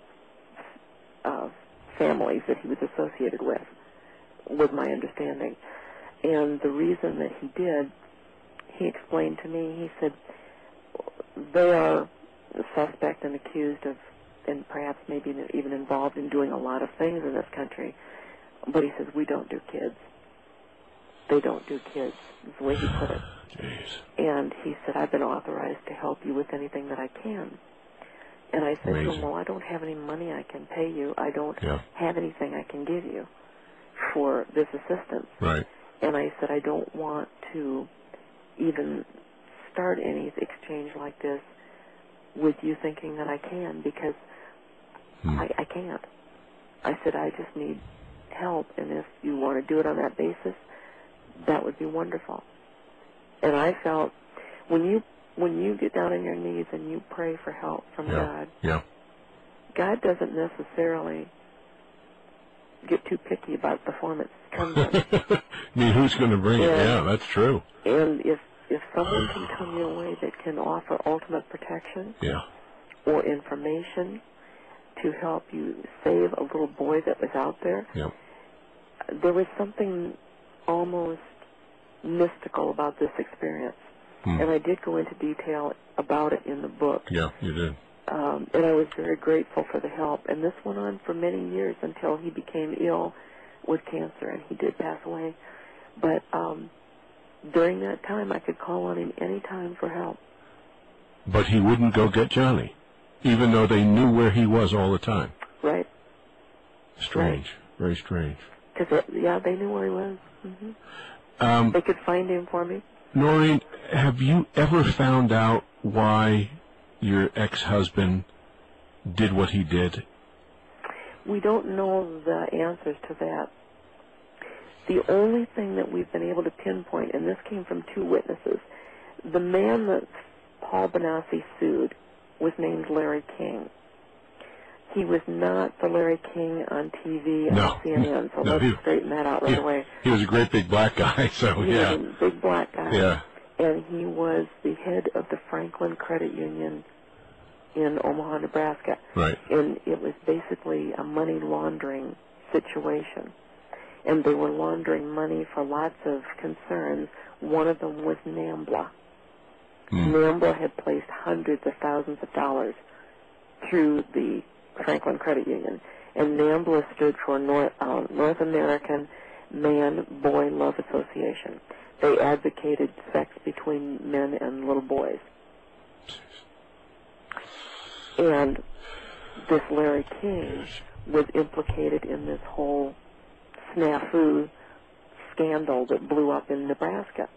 uh, families that he was associated with, was my understanding. And the reason that he did, he explained to me, he said, they are suspect and accused of, and perhaps maybe even involved in doing a lot of things in this country, but he says, we don't do kids. They don't do kids, is the way he put it. Jeez. And he said, I've been authorized to help you with anything that I can. And I said to him, well, I don't have any money I can pay you. I don't yeah. have anything I can give you for this assistance. Right. And I said, I don't want to even start any exchange like this with you thinking that I can, because hmm. I, I can't. I said, I just need help, and if you want to do it on that basis, that would be wonderful. And I felt when you when you get down on your knees and you pray for help from yeah. God, yeah. God doesn't necessarily get too picky about the form it comes in. I mean, who's going to bring and, it? Yeah, that's true. And if if someone can come your way that can offer ultimate protection yeah. or information to help you save a little boy that was out there, yeah. there was something almost mystical about this experience. Hmm. And I did go into detail about it in the book. Yeah, you did. Um, and I was very grateful for the help. And this went on for many years until he became ill with cancer, and he did pass away. But um, during that time, I could call on him any time for help. But he wouldn't go get Johnny, even though they knew where he was all the time. Right. Strange. Right. Very strange. Because, yeah, they knew where he was. Mm-hmm. Um, they could find him for me. Noreen, have you ever found out why your ex-husband did what he did? We don't know the answers to that. The only thing that we've been able to pinpoint, and this came from two witnesses, the man that Paul Benassi sued was named Larry King. He was not the Larry King on T V no. on C N N, so no, let's he, straighten that out right he, away. He was a great big black guy, so he yeah. He was a big black guy. Yeah. And he was the head of the Franklin Credit Union in Omaha, Nebraska. Right. And it was basically a money laundering situation. and they were laundering money for lots of concerns. One of them was NAMBLA. Mm. NAMBLA had placed hundreds of thousands of dollars through the Franklin Credit Union, and NAMBLA stood for North, uh, North American Man-Boy Love Association. They advocated sex between men and little boys. And this Larry King was implicated in this whole snafu scandal that blew up in Nebraska.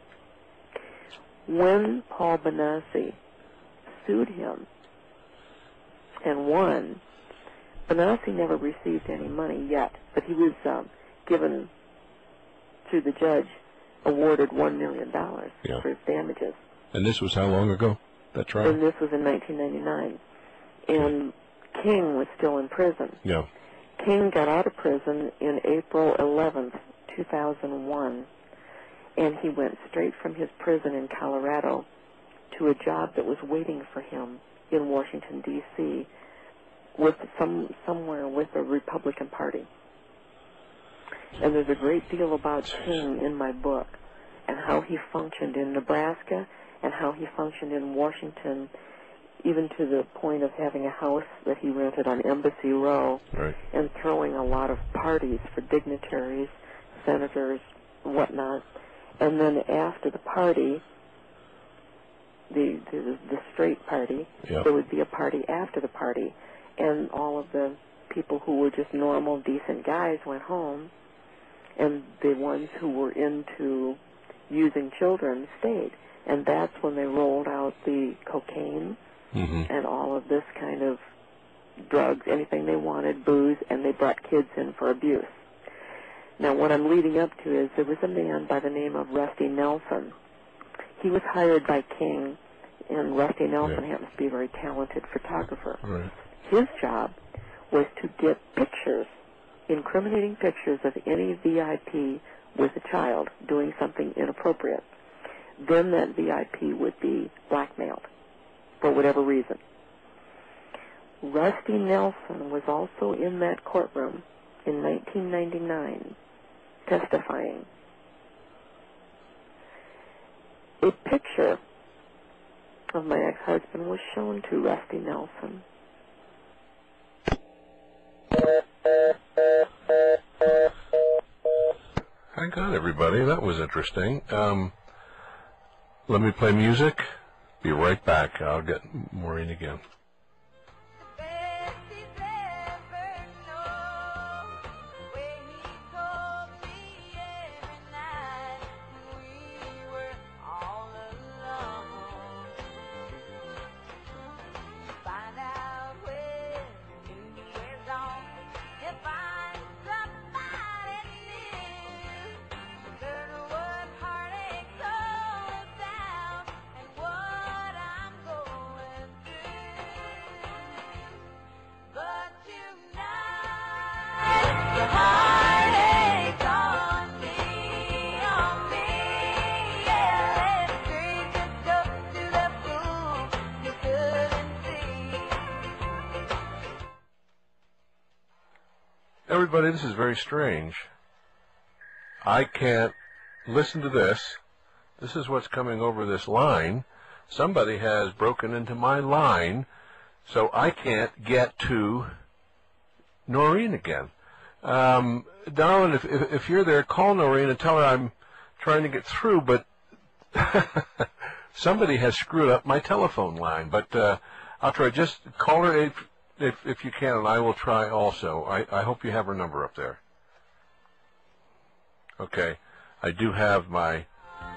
When Paul Benassi sued him and won, Benassi never received any money yet, but he was um, given, through the judge, awarded one million dollars yeah. for his damages. And this was how long ago, that trial? And this was in nineteen ninety-nine. And King was still in prison. Yeah. King got out of prison in April eleventh, two thousand one, and he went straight from his prison in Colorado to a job that was waiting for him in Washington, D C, with some somewhere with the Republican Party. And there's a great deal about King in my book and how he functioned in Nebraska and how he functioned in Washington, even to the point of having a house that he rented on Embassy Row right. and throwing a lot of parties for dignitaries, senators, whatnot. And then after the party, the the, the straight party, yeah. there would be a party after the party, and all of the people who were just normal, decent guys went home, and the ones who were into using children stayed. And that's when they rolled out the cocaine mm-hmm. and all of this kind of drugs, anything they wanted, booze, and they brought kids in for abuse. Now, what I'm leading up to is there was a man by the name of Rusty Nelson. He was hired by King, and Rusty Nelson yeah. happens to be a very talented photographer. Right. His job was to get pictures, incriminating pictures of any V I P with a child doing something inappropriate. Then that V I P would be blackmailed for whatever reason. Rusty Nelson was also in that courtroom in nineteen ninety-nine testifying. A picture of my ex-husband was shown to Rusty Nelson. Hang on, everybody. That was interesting. Um, let me play music. Be right back. I'll get Maureen again. Everybody, this is very strange. I can't listen to this. This is what's coming over this line. Somebody has broken into my line, so I can't get to Noreen again. Um, Darwin, if, if, if you're there, call Noreen and tell her I'm trying to get through, but somebody has screwed up my telephone line. But uh, I'll try. Just call her if, if, if you can, and I will try also. I, I hope you have her number up there. Okay. I do have my...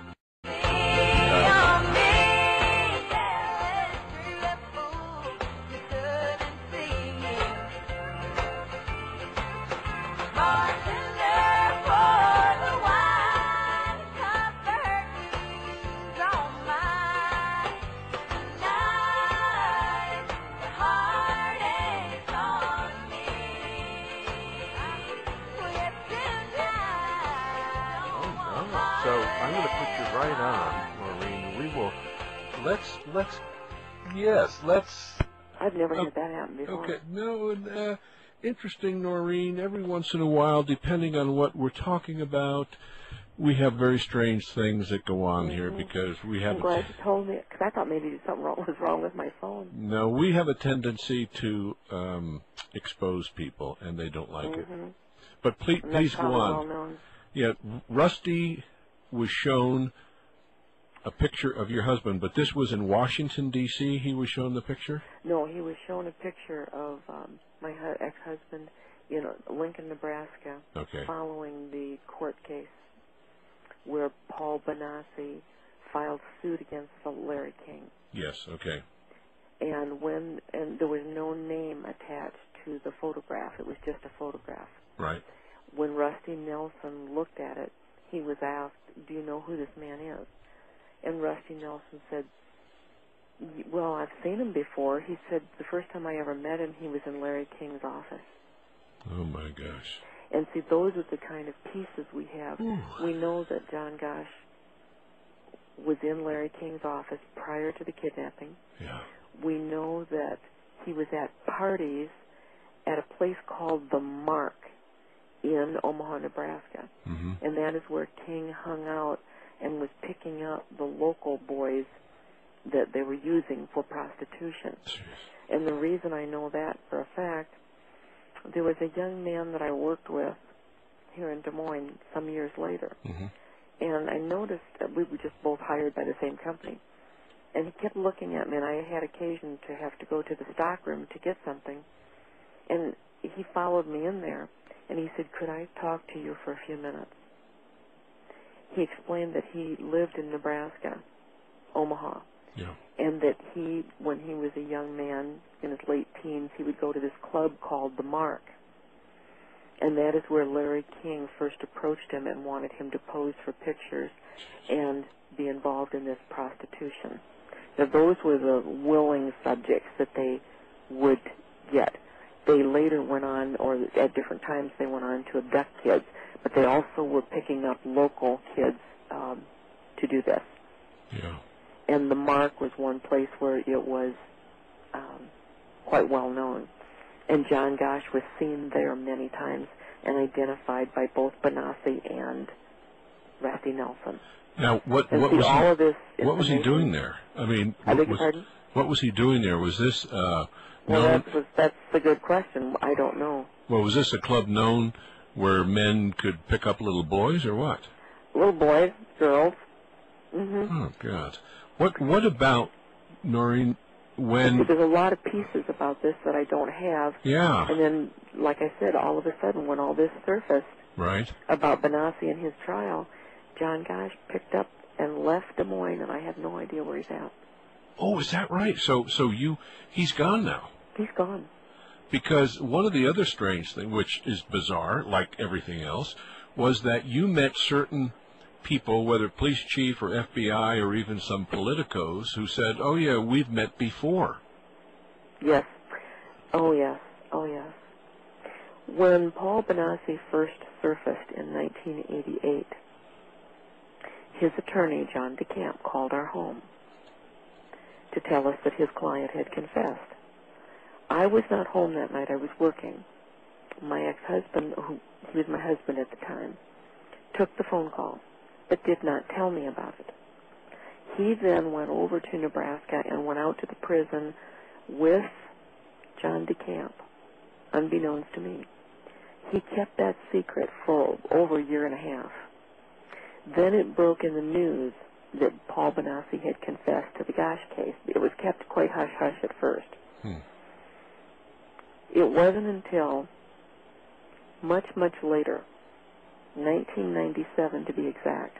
Let's, let's, yes, let's... I've never had that happen before. Okay, no, uh, interesting, Noreen. Every once in a while, depending on what we're talking about, we have very strange things that go on mm-hmm. here because we have. I'm glad you told me, because I thought maybe something wrong, was wrong with my phone. No, we have a tendency to um, expose people, and they don't like mm-hmm. it. But please, please go on. Well yeah, Rusty was shown a picture of your husband, but this was in Washington, D C He was shown the picture? No, he was shown a picture of um, my hu- ex-husband in Lincoln, Nebraska, okay. following the court case where Paul Benassi filed suit against Larry King. Yes, okay. And when and there was no name attached to the photograph. It was just a photograph. Right. When Rusty Nelson looked at it, he was asked, "Do you know who this man is?" And Rusty Nelson said, "Well, I've seen him before." He said, "The first time I ever met him, he was in Larry King's office." Oh, my gosh. And see, those are the kind of pieces we have. Ooh. We know that John Gosch was in Larry King's office prior to the kidnapping. Yeah. We know that he was at parties at a place called The Mark in Omaha, Nebraska. Mm-hmm. And that is where King hung out and was picking up the local boys that they were using for prostitution. Jeez. And the reason I know that for a fact, there was a young man that I worked with here in Des Moines some years later. Mm-hmm. And I noticed that we were just both hired by the same company. And he kept looking at me, and I had occasion to have to go to the stockroom to get something. And he followed me in there, and he said, "Could I talk to you for a few minutes?" He explained that he lived in Nebraska, Omaha, yeah. and that he, when he was a young man in his late teens, he would go to this club called The Mark. And that is where Larry King first approached him and wanted him to pose for pictures and be involved in this prostitution. Now, those were the willing subjects that they would get. They later went on, or at different times they went on to abduct kids, but they also were picking up local kids um, to do this. Yeah. And The Mark was one place where it was um, quite well known. And John Gosch was seen there many times and identified by both Benassi and Rusty Nelson. Now, what, and what, see, was, all he, of this what was he doing there? I mean, I what, beg your was, pardon? what was he doing there? Was this uh, well, known? That's, that's a good question. I don't know. Well, was this a club known where men could pick up little boys or what? Little boys, girls. Mm-hmm. Oh, God. What, what about, Noreen, when... There's a lot of pieces about this that I don't have. Yeah. And then, like I said, all of a sudden, when all this surfaced right. about Benassi and his trial, John Gosch picked up and left Des Moines, and I have no idea where he's at. Oh, is that right? So, so you, he's gone now. He's gone. Because one of the other strange things, which is bizarre, like everything else, was that you met certain people, whether police chief or F B I or even some politicos, who said, "Oh yeah, we've met before." Yes. Oh yes. Oh yes. When Paul Benassi first surfaced in nineteen eighty-eight, his attorney, John DeCamp, called our home to tell us that his client had confessed. I was not home that night. I was working. My ex-husband, who he was my husband at the time, took the phone call, but did not tell me about it. He then went over to Nebraska and went out to the prison with John DeCamp, unbeknownst to me. He kept that secret for over a year and a half. Then it broke in the news that Paul Benassi had confessed to the Gosch case. It was kept quite hush-hush at first. Hmm. It wasn't until much, much later, nineteen ninety-seven to be exact,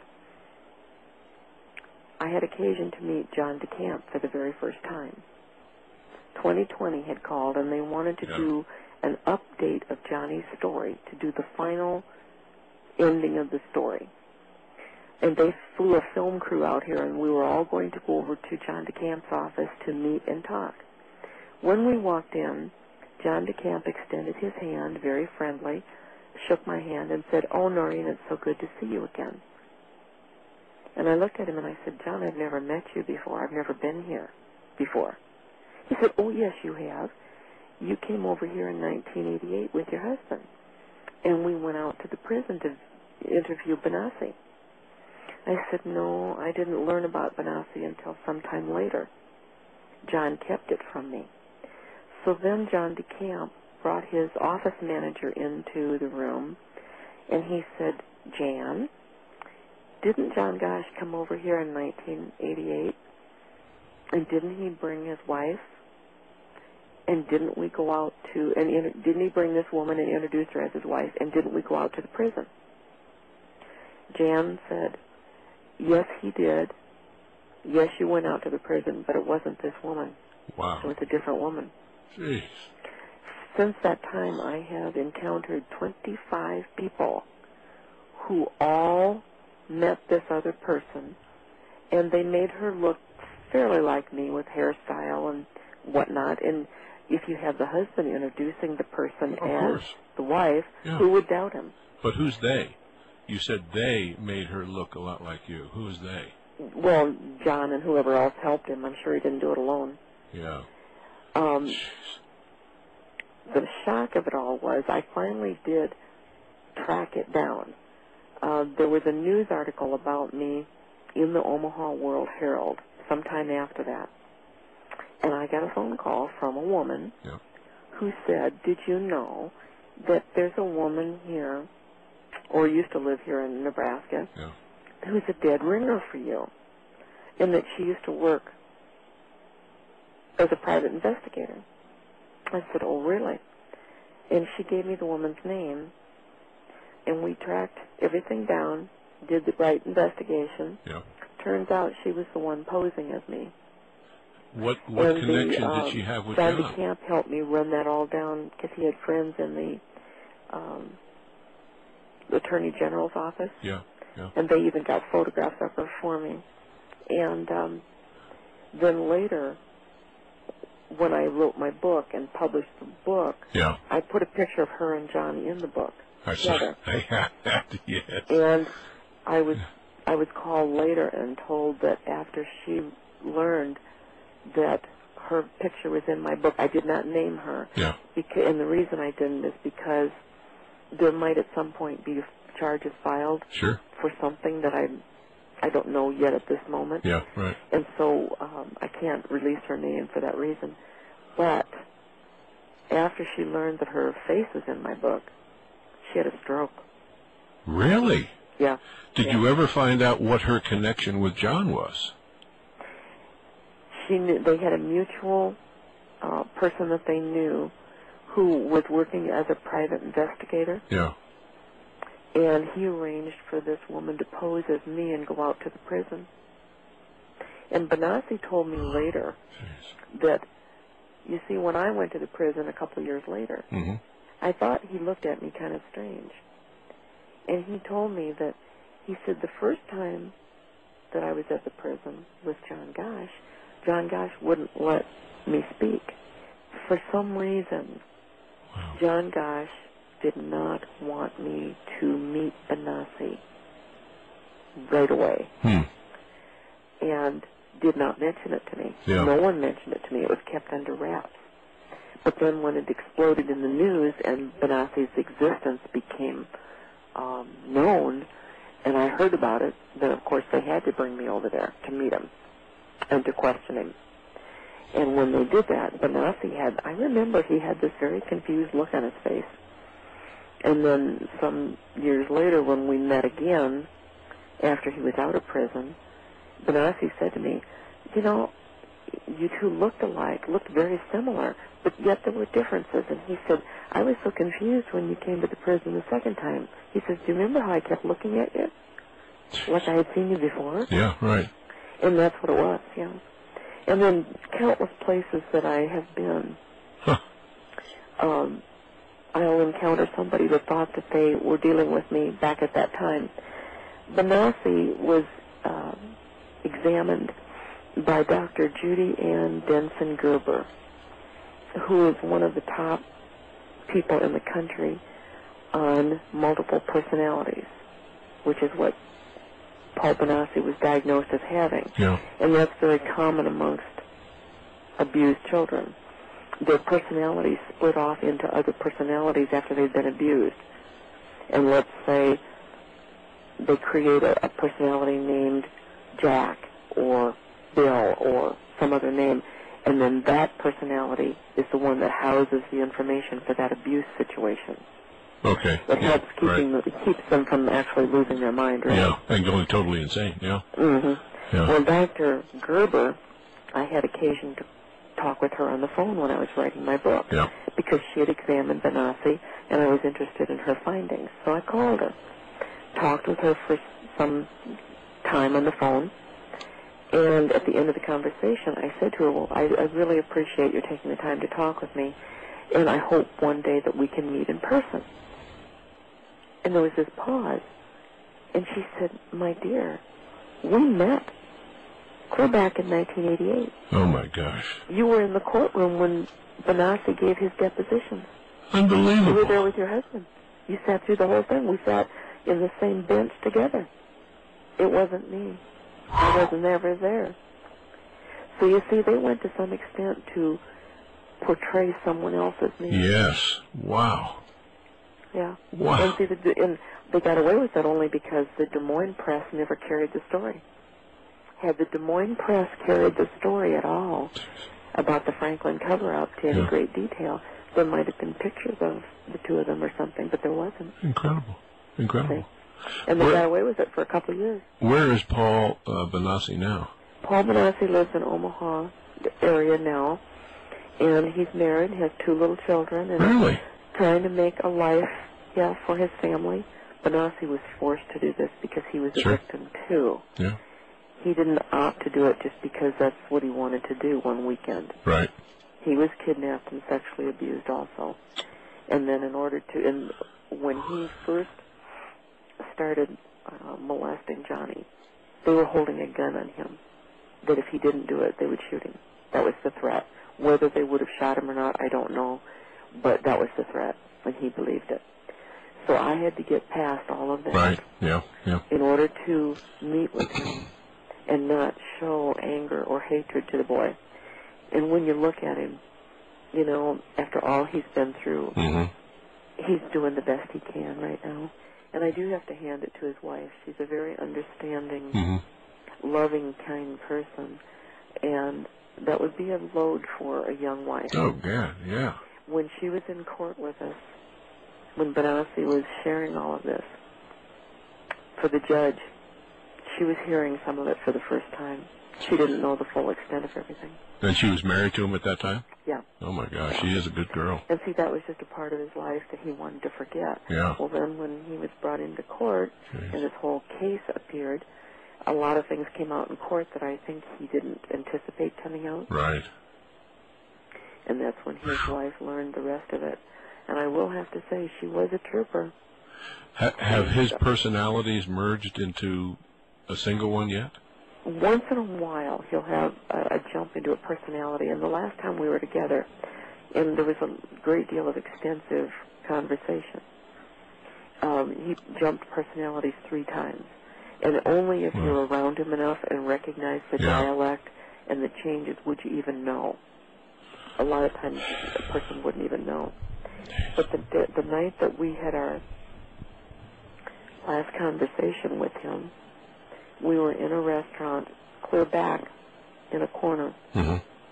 I had occasion to meet John DeCamp for the very first time. twenty twenty had called, and they wanted to yeah. do an update of Johnny's story, to do the final ending of the story. And they flew a film crew out here, and we were all going to go over to John DeCamp's office to meet and talk. When we walked in, John DeCamp extended his hand, very friendly, shook my hand, and said, "Oh, Noreen, it's so good to see you again." And I looked at him and I said, "John, I've never met you before. I've never been here before." He said, "Oh, yes, you have. you came over here in nineteen eighty-eight with your husband, and we went out to the prison to interview Benassi. I said, no, I didn't learn about Benassi until sometime later. John kept it from me. So then John DeCamp brought his office manager into the room, and he said, Jan, didn't John Gosch come over here in nineteen eighty-eight, and didn't he bring his wife? And didn't we go out to, and inter, didn't he bring this woman and introduce her as his wife, and didn't we go out to the prison? Jan said, yes, he did. Yes, you went out to the prison, but it wasn't this woman. Wow. It was a different woman. Jeez. Since that time, I have encountered twenty-five people who all met this other person, and they made her look fairly like me with hairstyle and whatnot. And if you have the husband introducing the person Of as course. the wife, Yeah. who would doubt him? But who's they? You said they made her look a lot like you. Who's they? Well, John and whoever else helped him. I'm sure he didn't do it alone. Yeah. Um, Jeez. the shock of it all was I finally did track it down. Uh, there was a news article about me in the Omaha World Herald sometime after that. And I got a phone call from a woman Yeah. who said, did you know that there's a woman here, or used to live here in Nebraska, Yeah. who's a dead ringer for you, and that she used to work as a private investigator? I said, oh, really? And she gave me the woman's name, and we tracked everything down, did the right investigation. Yeah. Turns out she was the one posing as me. What what and connection the, um, did she have with John John? DeCamp helped me run that all down because he had friends in the um, Attorney General's office. Yeah. Yeah. And they even got photographs of her for me. And um, then later, when I wrote my book and published the book, Yeah. I put a picture of her and John in the book I saw. together. I had that. Yes. And I was I was called later and told that after she learned that her picture was in my book, I did not name her. Yeah. Because, and the reason I didn't is because there might at some point be charges filed Sure. for something that I I don't know yet at this moment. Yeah. Right. And so um, I can't release her name for that reason. But after she learned that her face was in my book, she had a stroke. Really? Yeah. Did yeah. you ever find out what her connection with John was? She knew they had a mutual uh, person that they knew who was working as a private investigator. Yeah. And he arranged for this woman to pose as me and go out to the prison. And Benassi told me later Jeez. that, you see, when I went to the prison a couple of years later, Mm-hmm. I thought he looked at me kind of strange. And he told me that, he said, the first time that I was at the prison with John Gosch, John Gosch wouldn't let me speak. For some reason, Wow. John Gosch did not want me to meet Benassi right away. Hmm. And did not mention it to me. Yeah. No one mentioned it to me. It was kept under wraps. But then when it exploded in the news and Benassi's existence became um, known, and I heard about it, then of course they had to bring me over there to meet him and to question him. And when they did that, Benassi had, I remember he had this very confused look on his face. And then some years later when we met again, after he was out of prison, Benassi said to me, you know, you two looked alike, looked very similar, but yet there were differences. And he said, I was so confused when you came to the prison the second time. He says, do you remember how I kept looking at you? Like I had seen you before? Yeah, right. And that's what it was, yeah. And then countless places that I have been, Huh. um, I'll encounter somebody that thought that they were dealing with me back at that time. Benassi was uh, examined by Doctor Judy Ann Denson Gerber, who is one of the top people in the country on multiple personalities, which is what Paul Benassi was diagnosed as having. Yeah. And that's very common amongst abused children. their personalities split off into other personalities after they've been abused. And let's say they create a, a personality named Jack or Bill or some other name, and then that personality is the one that houses the information for that abuse situation. Okay. It yeah, helps keeping right. the, it keeps them from actually losing their mind, right? Yeah, and going totally insane, yeah. Mm-hmm. yeah. Well, Doctor Gerber, I had occasion to talk with her on the phone when I was writing my book, yeah. because she had examined Benassi, and I was interested in her findings. So I called her, talked with her for some time on the phone, and at the end of the conversation, I said to her, well, I, I really appreciate you taking the time to talk with me, and I hope one day that we can meet in person. And there was this pause, and she said, my dear, we met clear back in nineteen eighty-eight. Oh, my gosh. You were in the courtroom when Benassi gave his depositions. Unbelievable. You were there with your husband. You sat through the whole thing. We sat in the same bench together. It wasn't me. I wasn't ever there. So you see, they went to some extent to portray someone else as me. Yes. Wow. Yeah. Wow. And, see, the, and they got away with that only because the Des Moines press never carried the story. Had the Des Moines press carried the story at all about the Franklin cover-up to any yeah. great detail, there might have been pictures of the two of them or something, but there wasn't. Incredible. Incredible. See? And they where, got away with it for a couple of years. Where is Paul uh, Benassi now? Paul Benassi lives in Omaha area now, and he's married, has two little children, and really? trying to make a life, yeah, for his family. Benassi was forced to do this because he was a sure. victim too. Yeah. He didn't opt to do it just because that's what he wanted to do one weekend. Right. He was kidnapped and sexually abused also. And then in order to, and when he first started uh, molesting Johnny, they were holding a gun on him, that if he didn't do it, they would shoot him. That was the threat. Whether they would have shot him or not, I don't know, but that was the threat, and he believed it. So I had to get past all of that. Right, yeah, yeah. In order to meet with him and not show anger or hatred to the boy. And when you look at him, you know, after all he's been through, mm-hmm. he's doing the best he can right now. And I do have to hand it to his wife. She's a very understanding, mm-hmm. loving, kind person. And that would be a load for a young wife. Oh, yeah, yeah. When she was in court with us, when Benassi was sharing all of this, for the judge, she was hearing some of it for the first time. She didn't know the full extent of everything. And she was married to him at that time? Yeah. Oh, my gosh, she is a good girl. And see, that was just a part of his life that he wanted to forget. Yeah. Well, then when he was brought into court Jeez. and this whole case appeared, a lot of things came out in court that I think he didn't anticipate coming out. Right. And that's when his wife learned the rest of it. And I will have to say, she was a trooper. Ha- have his personalities merged into a single one yet? Once in a while, he'll have a, a jump into a personality. And the last time we were together, and there was a great deal of extensive conversation, um, he jumped personalities three times. And only if wow. you're around him enough and recognize the yeah. dialect and the changes would you even know. A lot of times a person wouldn't even know. But the, the, the night that we had our last conversation with him, we were in a restaurant clear back in a corner. Mm-hmm.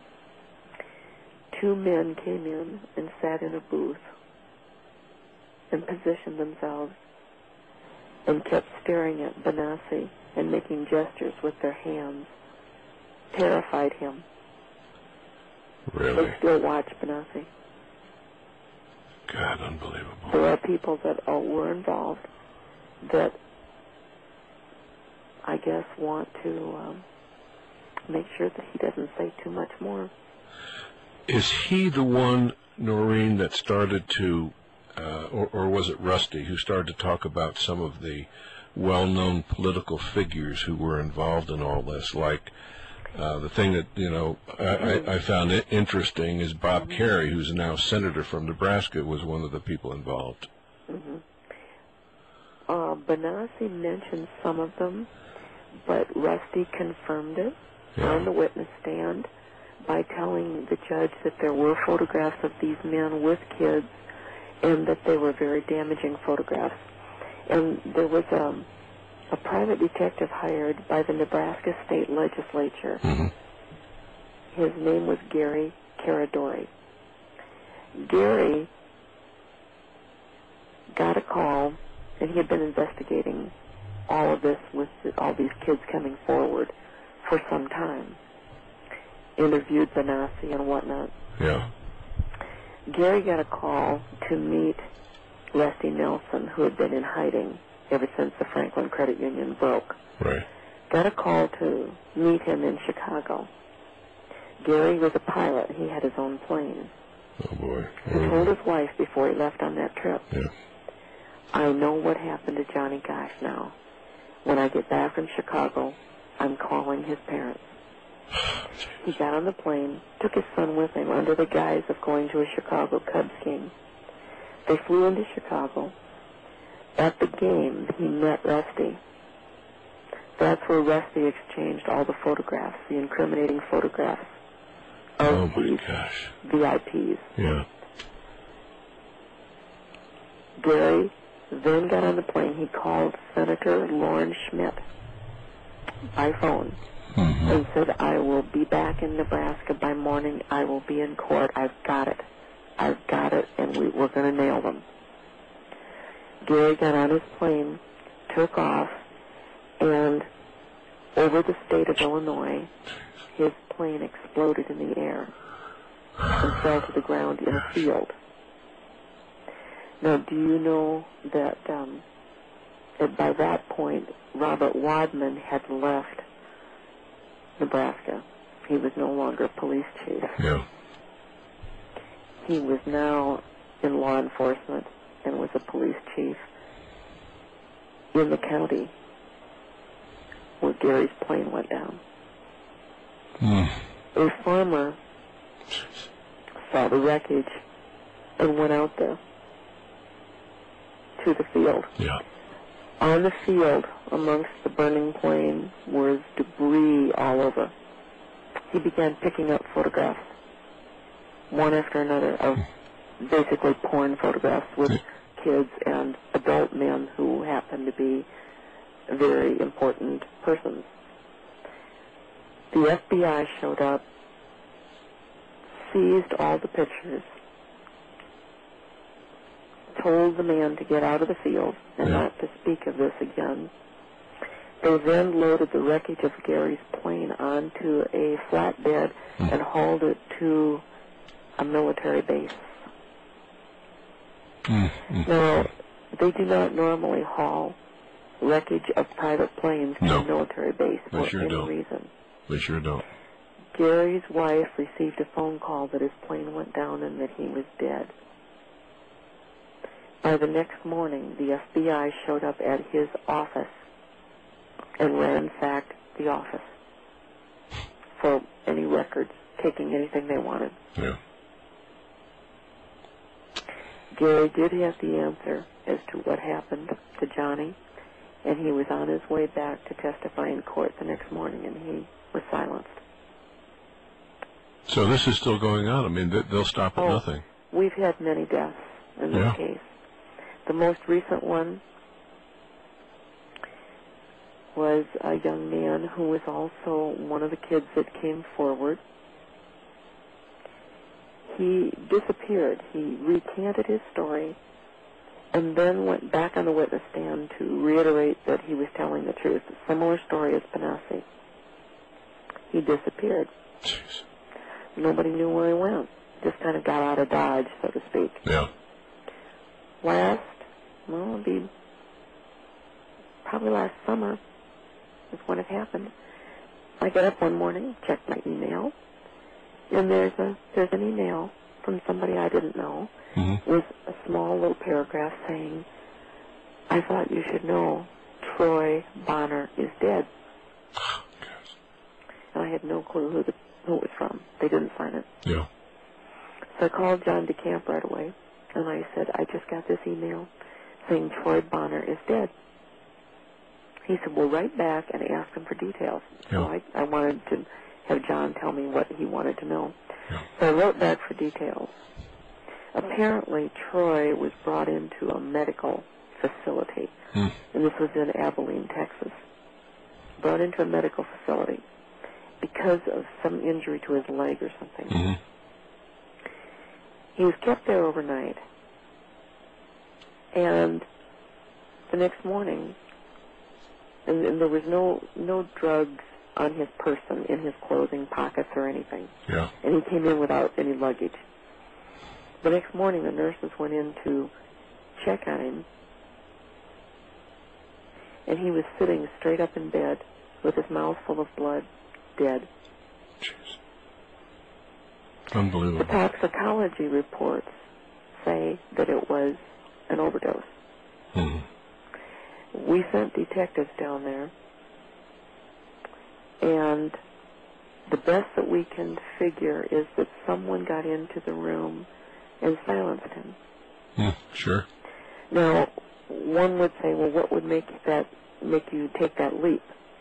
Two men came in and sat in a booth and positioned themselves and kept staring at Benassi and making gestures with their hands. Terrified him. Really? They still watch Benassi. God, unbelievable. There are people that are, were involved that I guess want to um, make sure that he doesn't say too much more. Is he the one, Noreen, that started to, uh, or, or was it Rusty, who started to talk about some of the well-known political figures who were involved in all this? Like uh, the thing that, you know, I, I, I found it interesting is Bob mm-hmm. Kerrey, who's now senator from Nebraska, was one of the people involved. Mm-hmm. Uh, Benassi mentioned some of them, but Rusty confirmed it yeah. on the witness stand by telling the judge that there were photographs of these men with kids and that they were very damaging photographs. And there was a, a private detective hired by the Nebraska State Legislature. Mm-hmm. His name was Gary Caradori. Gary got a call, and he had been investigating all of this with all these kids coming forward for some time. Interviewed Benassi and whatnot. Yeah. Gary got a call to meet Leslie Nelson, who had been in hiding ever since the Franklin Credit Union broke. Right. Got a call to meet him in Chicago. Gary was a pilot. He had his own plane. Oh, boy. He told his wife before he left on that trip, Yeah. I know what happened to Johnny Gosch now. When I get back from Chicago, I'm calling his parents. He got on the plane, took his son with him under the guise of going to a Chicago Cubs game. They flew into Chicago. At the game, he met Rusty. That's where Rusty exchanged all the photographs, the incriminating photographs of Oh, my these gosh. V I Ps. Yeah. Gary then got on the plane. He called Senator Lauren Schmidt by phone. Mm-hmm. And said, I will be back in Nebraska by morning. I will be in court. I've got it. I've got it, and we, we're going to nail them. Gary got on his plane, took off, and over the state of Illinois, his plane exploded in the air and fell to the ground in a field. Now, do you know that, um, that by that point, Robert Wadman had left Nebraska. He was no longer police chief. Yeah. He was now in law enforcement and was a police chief in the county where Gary's plane went down. Mm. A farmer saw the wreckage and went out there to the field. Yeah. On the field, amongst the burning plane, was debris all over. He began picking up photographs, one after another, of basically porn photographs with kids and adult men who happened to be very important persons. The F B I showed up, seized all the pictures, told the man to get out of the field and Yeah. not to speak of this again. They then loaded the wreckage of Gary's plane onto a flatbed mm. and hauled it to a military base. Mm. Mm. Now, they do not normally haul wreckage of private planes to No. a military base They for sure any don't. reason. They sure don't. Gary's wife received a phone call that his plane went down and that he was dead. By the next morning, the F B I showed up at his office and ransacked the office for any records, taking anything they wanted. Yeah. Gary did have the answer as to what happened to Johnny, and he was on his way back to testify in court the next morning, and he was silenced. So this is still going on. I mean, they- they'll stop at Oh, nothing. We've had many deaths in this Yeah. case. The most recent one was a young man who was also one of the kids that came forward. He disappeared. He recanted his story and then went back on the witness stand to reiterate that he was telling the truth. A similar story as Benassi. He disappeared. Jeez. Nobody knew where he went. Just kind of got out of Dodge, so to speak. Yeah. Last, well, it'd be probably last summer is when it happened. I got up one morning, checked my email, and there's a there's an email from somebody I didn't know Mm-hmm. with a small little paragraph saying, I thought you should know Troy Bonner is dead. And I had no clue who, the, who it was from. They didn't sign it. Yeah. So I called John DeCamp right away, and I said, I just got this email saying Troy Bonner is dead. He said, well, write back and ask him for details. So Yeah. I, I wanted to have John tell me what he wanted to know. Yeah. So I wrote back for details. Apparently, Troy was brought into a medical facility, mm. and this was in Abilene, Texas. Brought into a medical facility because of some injury to his leg or something. Mm-hmm. He was kept there overnight, and the next morning, and, and there was no no drugs on his person, in his clothing, pockets, or anything. Yeah. And he came in without any luggage. The next morning, the nurses went in to check on him, and he was sitting straight up in bed with his mouth full of blood, dead. Jeez. The Unbelievable. toxicology reports say that it was an overdose. Mm-hmm. We sent detectives down there, and the best that we can figure is that someone got into the room and silenced him. Mm, sure. Now, one would say, well, what would make that make you take that leap?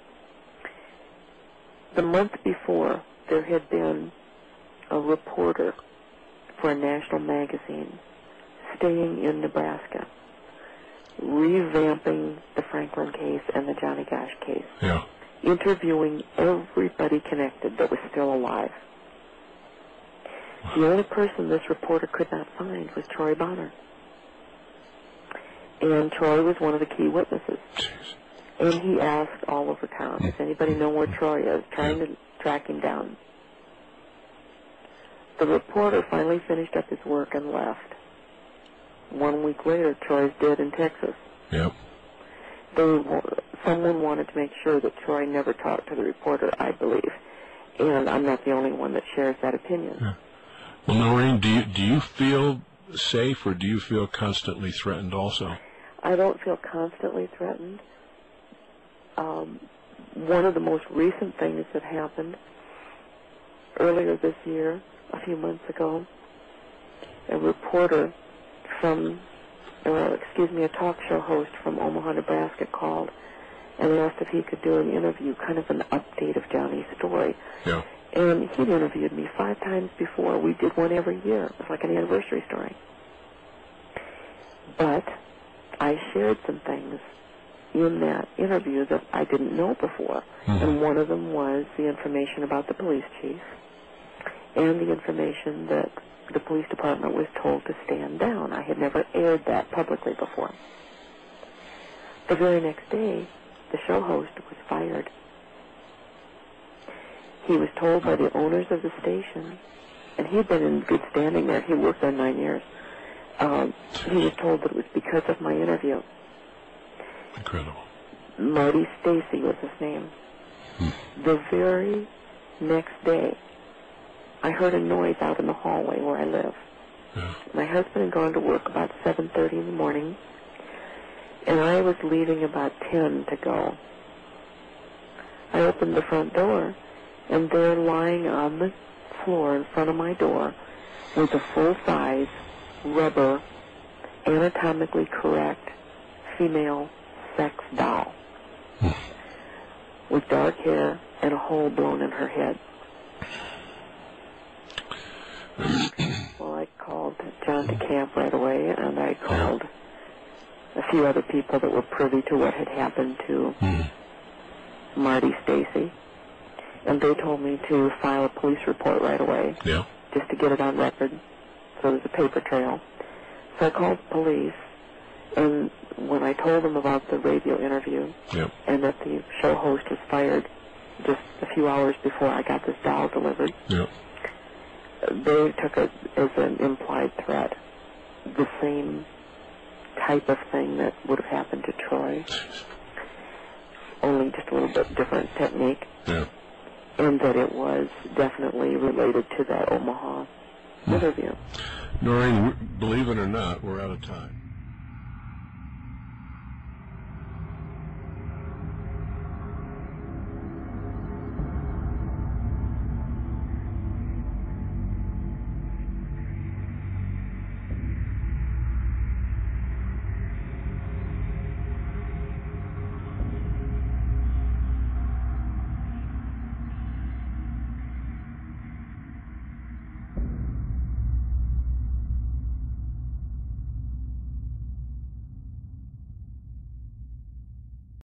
The month before, there had been a reporter for a national magazine staying in Nebraska, revamping the Franklin case and the Johnny Gosch case, Yeah. interviewing everybody connected that was still alive. The only person this reporter could not find was Troy Bonner. And Troy was one of the key witnesses. Jeez. And he asked all over town, does anybody know where Troy is, trying Yeah. to track him down. The reporter finally finished up his work and left. One week later, Troy's dead in Texas. Yep. They, someone wanted to make sure that Troy never talked to the reporter, I believe. And I'm not the only one that shares that opinion. Yeah. Well, Noreen, do you, do you feel safe, or do you feel constantly threatened also? I don't feel constantly threatened. Um, one of the most recent things that happened earlier this year, a few months ago, a reporter from, uh, excuse me, a talk show host from Omaha, Nebraska called and asked if he could do an interview, kind of an update of Johnny's story. Yeah. And he'd interviewed me five times before. We did one every year. It was like an anniversary story. But I shared some things in that interview that I didn't know before. Mm-hmm. And one of them was the information about the police chief and the information that the police department was told to stand down. I had never aired that publicly before. The very next day, the show host was fired. He was told by the owners of the station, and he had been in good standing there. He worked there nine years. Um, he was told that it was because of my interview. Incredible. Marty Stacy was his name. Hmm. The very next day, I heard a noise out in the hallway where I live. Yeah. My husband had gone to work about seven thirty in the morning, and I was leaving about ten to go. I opened the front door, and there lying on the floor in front of my door was a full-size, rubber, anatomically correct female sex doll with dark hair and a hole blown in her head. Well, I called John DeCamp right away, and I called a few other people that were privy to what had happened to Mm-hmm. Marty Stacy, and they told me to file a police report right away, Yeah. just to get it on record, so there's a paper trail. So I called the police, and when I told them about the radio interview, Yep. and that the show host was fired just a few hours before I got this doll delivered, Yep. they took it as an implied threat, the same type of thing that would have happened to Troy, only just a little bit different technique, Yeah. and that it was definitely related to that Omaha Hmm. interview. Noreen, believe it or not, we're out of time.